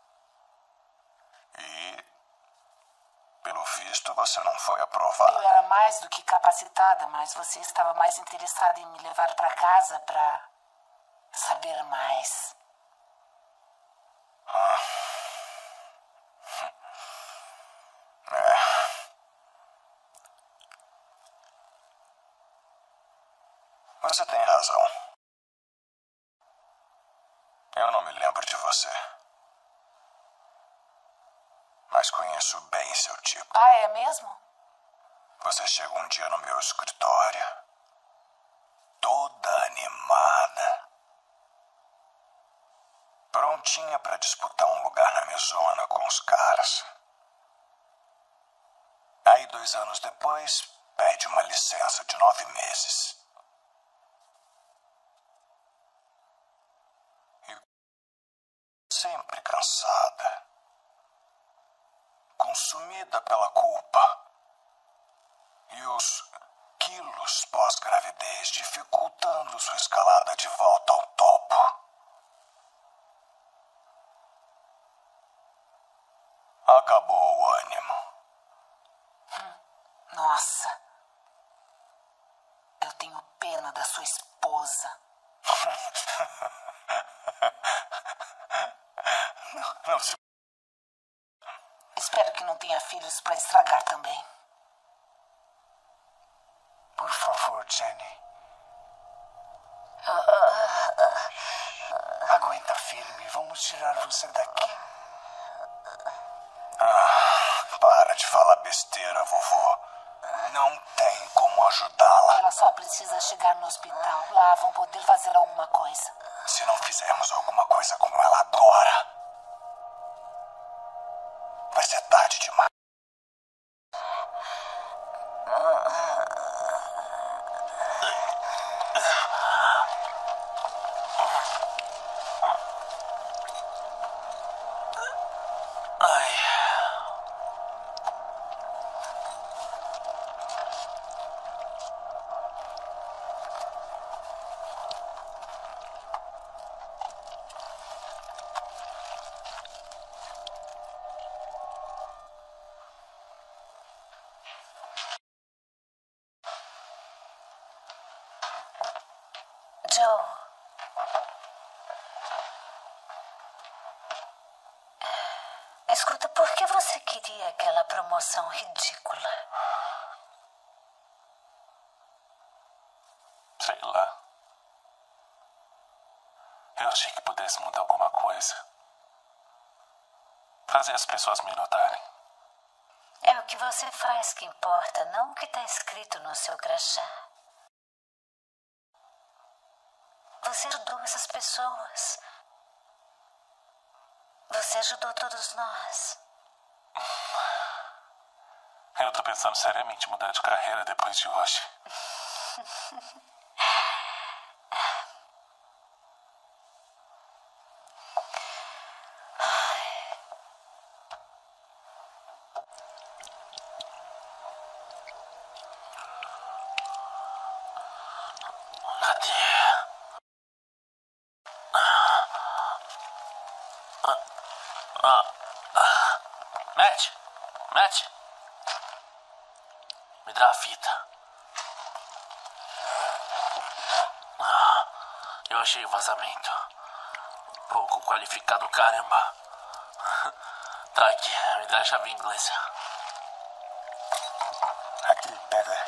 E, pelo visto, você não foi aprovada. Eu era mais do que capacitada, mas você estava mais interessada em me levar para casa para saber mais. Você tem razão. Eu não me lembro de você. Mas conheço bem seu tipo. Ah, é mesmo? Você chega um dia no meu escritório, toda animada, prontinha para disputar um lugar na mesona com os caras. Aí 2 anos depois, pede uma licença de 9 meses. E sempre cansada, consumida pela culpa. E os quilos pós-gravidez dificultando sua escalada de volta ao topo. Acabou o ânimo. Nossa. Eu tenho pena da sua esposa. Não se... Espero que não tenha filhos para estragar também. Por favor, Jenny. Aguenta firme, vamos tirar você daqui. Para de falar besteira, vovó. Não tem como ajudá-la. Ela só precisa chegar no hospital. Lá vão poder fazer alguma coisa. Se não fizermos alguma coisa como ela adora, vai ser tarde demais. Ai. Joe. Escuta, por que você queria aquela promoção ridícula? Sei lá. Eu achei que pudesse mudar alguma coisa. Fazer as pessoas me notarem. É o que você faz que importa, não o que está escrito no seu crachá. Você ajudou essas pessoas. Você ajudou todos nós. Eu tô pensando seriamente em mudar de carreira depois de hoje. Cadê? Matt! Matt! Me dá a fita. Eu achei o vazamento. Pouco qualificado, caramba. Tá aqui, me dá a chave inglesa. Aqui, pega.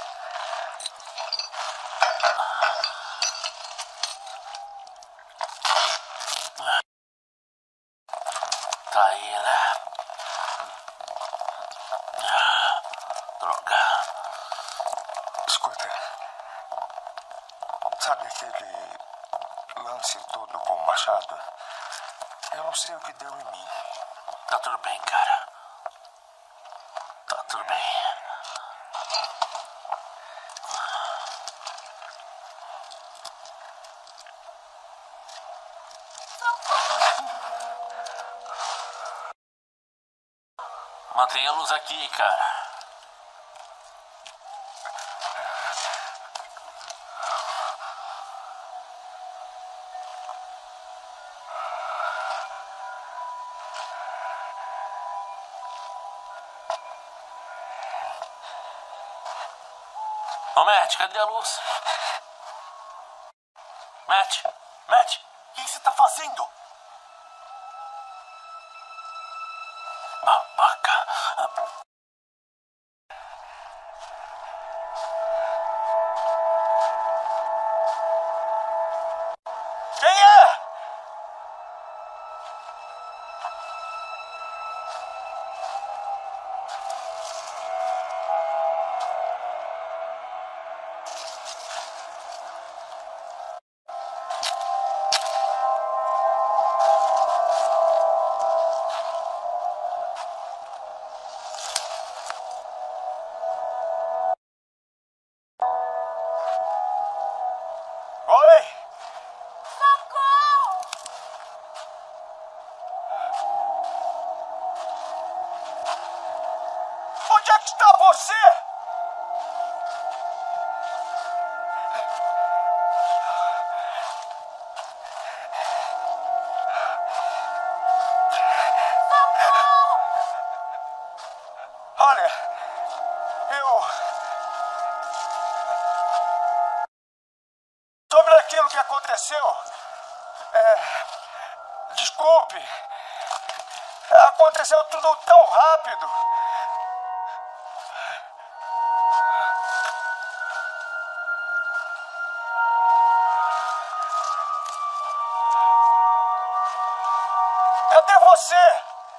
Tá aí, né? Droga. Escuta. Sabe aquele lance todo com o machado? Eu não sei o que deu em mim. Tá tudo bem, cara. Tá tudo bem. Mantenha a luz aqui, cara. Ô, Matt, cadê a luz? Matt! Matt! O que você tá fazendo? Babaca! Quem é? Oi! Onde é que está você? Olha, sobre aquilo que aconteceu. Desculpe. Aconteceu tudo tão rápido. você!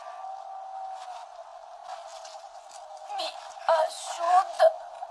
Me ajuda.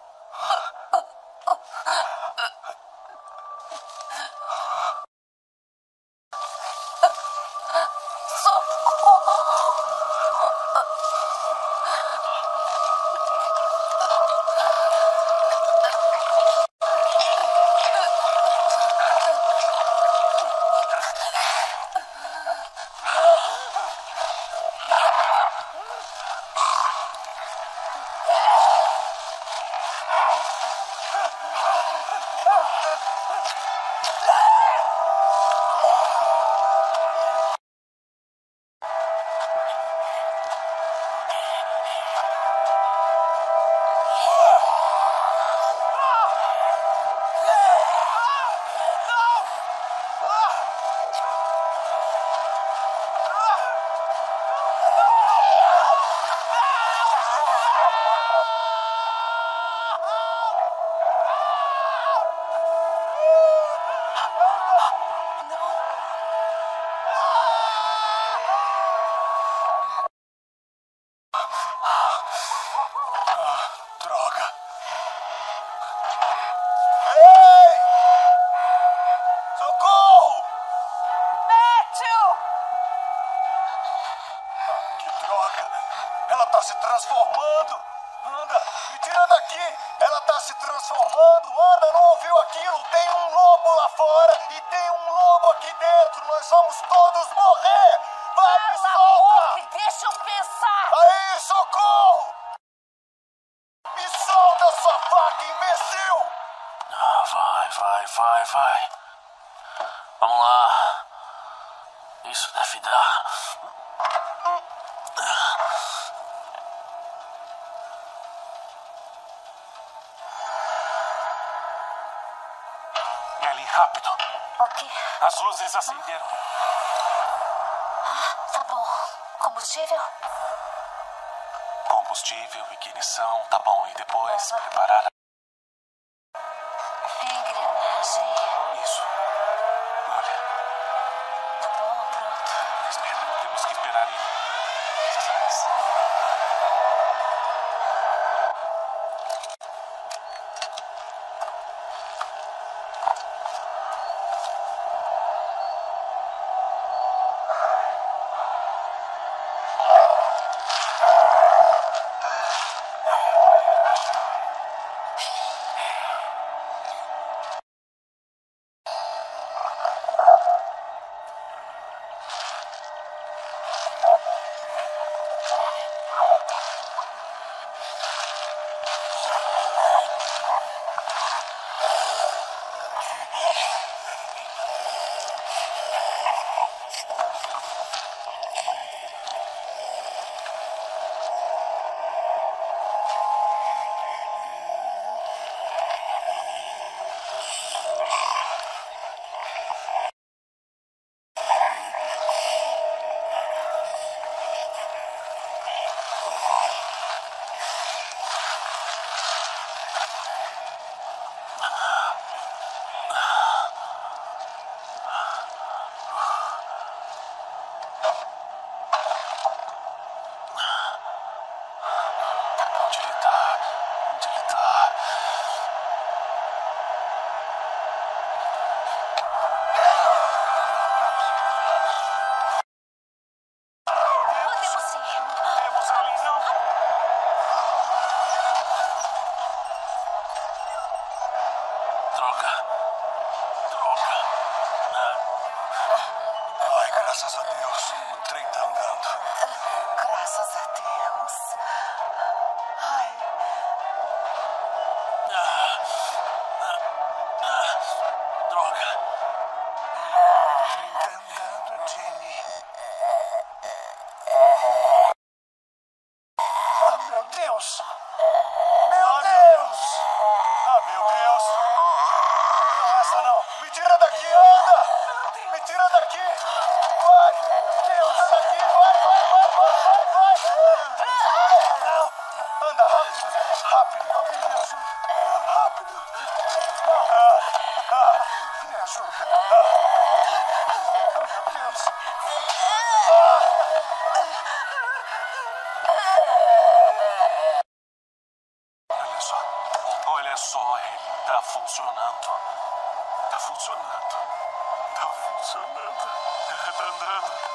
Droga! Ei! Socorro! Matthew! Que droga! Ela tá se transformando! Anda, me tira daqui! Ela tá se transformando! Anda, não ouviu aquilo? Tem um lobo lá fora e tem um lobo aqui dentro! Nós vamos todos morrer! Vai, me solta! Deixa eu pensar! Aí, socorro! Me solta, sua faca, imbecil! Vai. Vamos lá. Isso deve dar. Ellie, rápido. O quê? As luzes acenderam. Tá bom. Combustível? Combustível, ignição, tá bom. E depois preparar Engrenagem. isso. Olha, Tá bom, pronto. espera. Temos que esperar ele. Olha só, ele tá funcionando. Tá funcionando. Tá funcionando. Tá andando.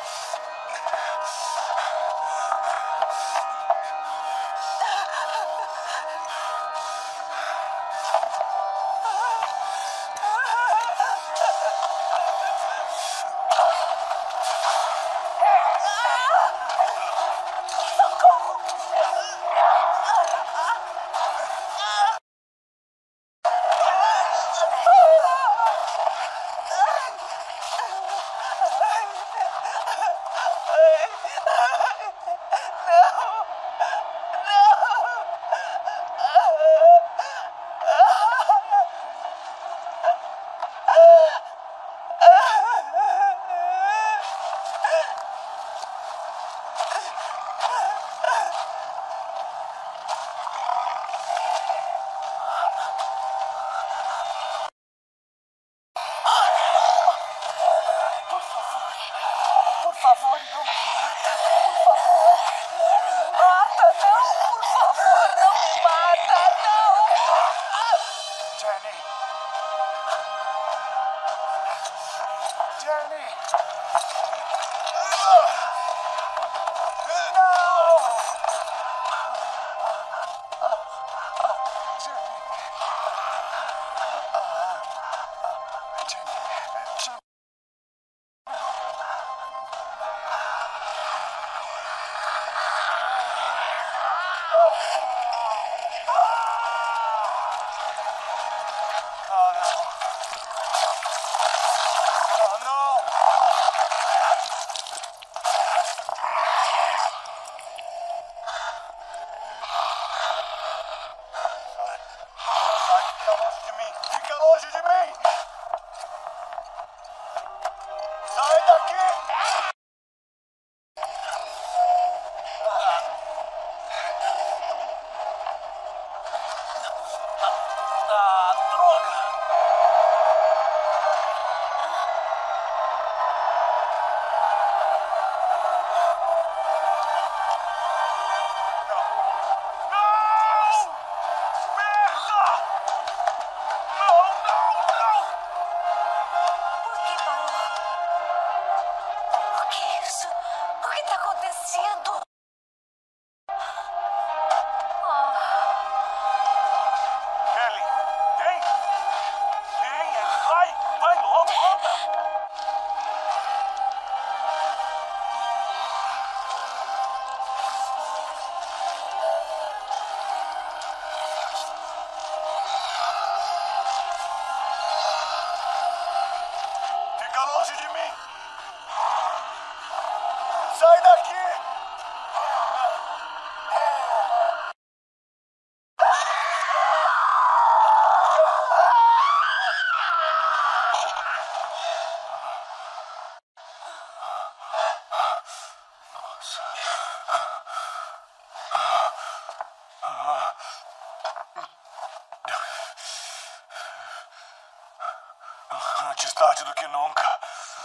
Antes tarde do que nunca.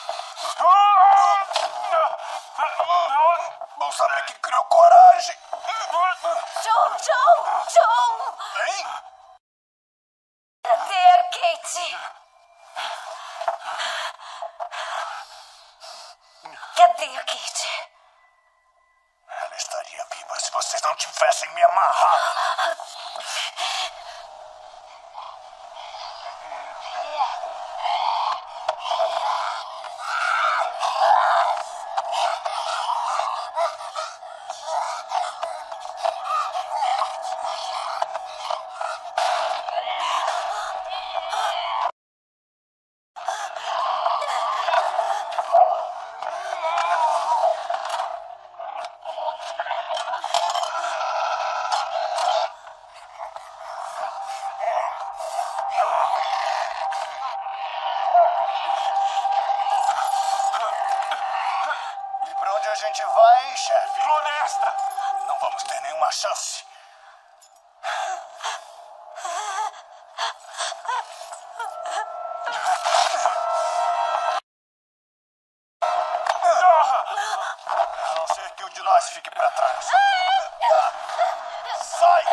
Bom saber que criou coragem. Joe! Hein? Cadê a Kate? Cadê a Kate? Ela estaria viva se vocês não tivessem me amarrado. A gente vai, hein, chefe? Floresta! Não vamos ter nenhuma chance. A não ser que o de nós fique pra trás. Sai!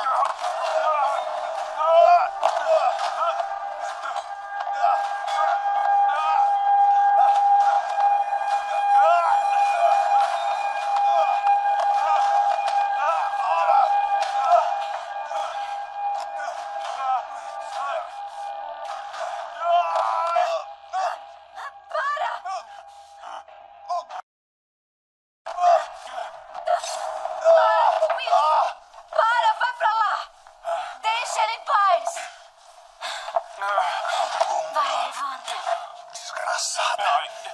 Para, vai pra lá! Deixa ele em paz! Vai, levanta. Desgraçada.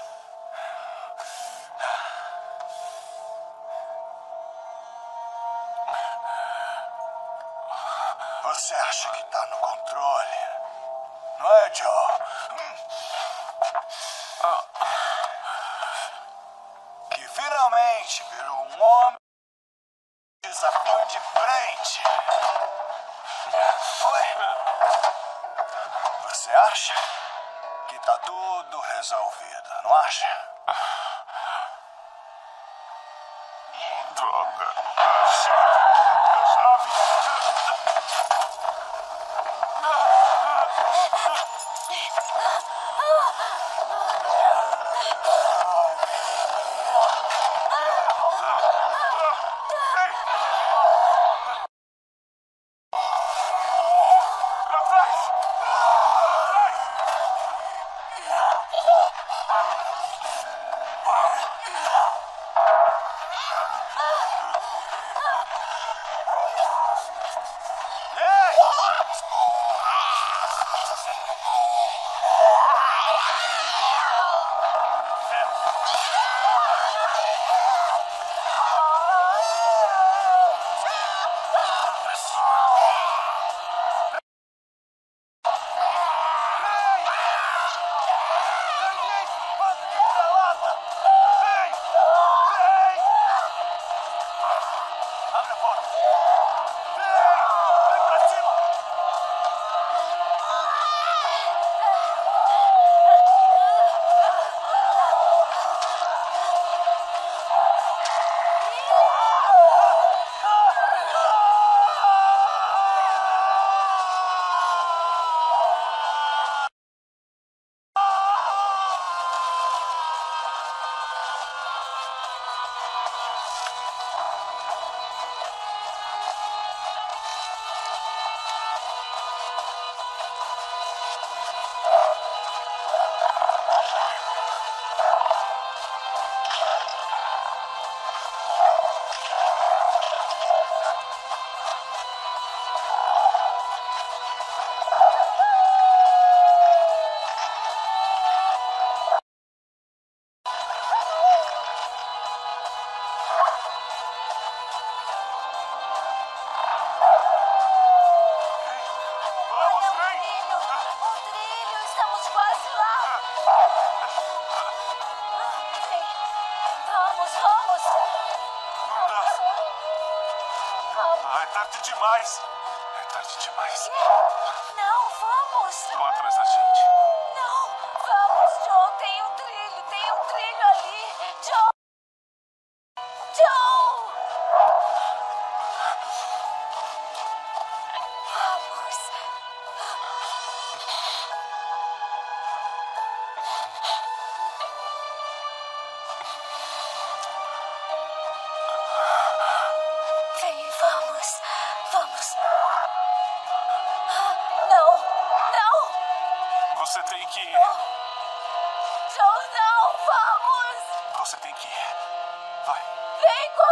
Você acha que tá no controle? Não é, Joe? Que finalmente virou um homem desafio de frente. Foi? Você acha que tá tudo resolvido, não acha? Droga. Eu sabia. tarde demais. É tarde demais. Não, vamos. Vão atrás da gente. Não, vamos, Joe. Tem um trilho ali. Joe! Joe! Vamos. Vem, vamos. Vamos. Não, não. Você tem que ir. Joe, não, vamos. Você tem que ir. Vai. Vem comigo.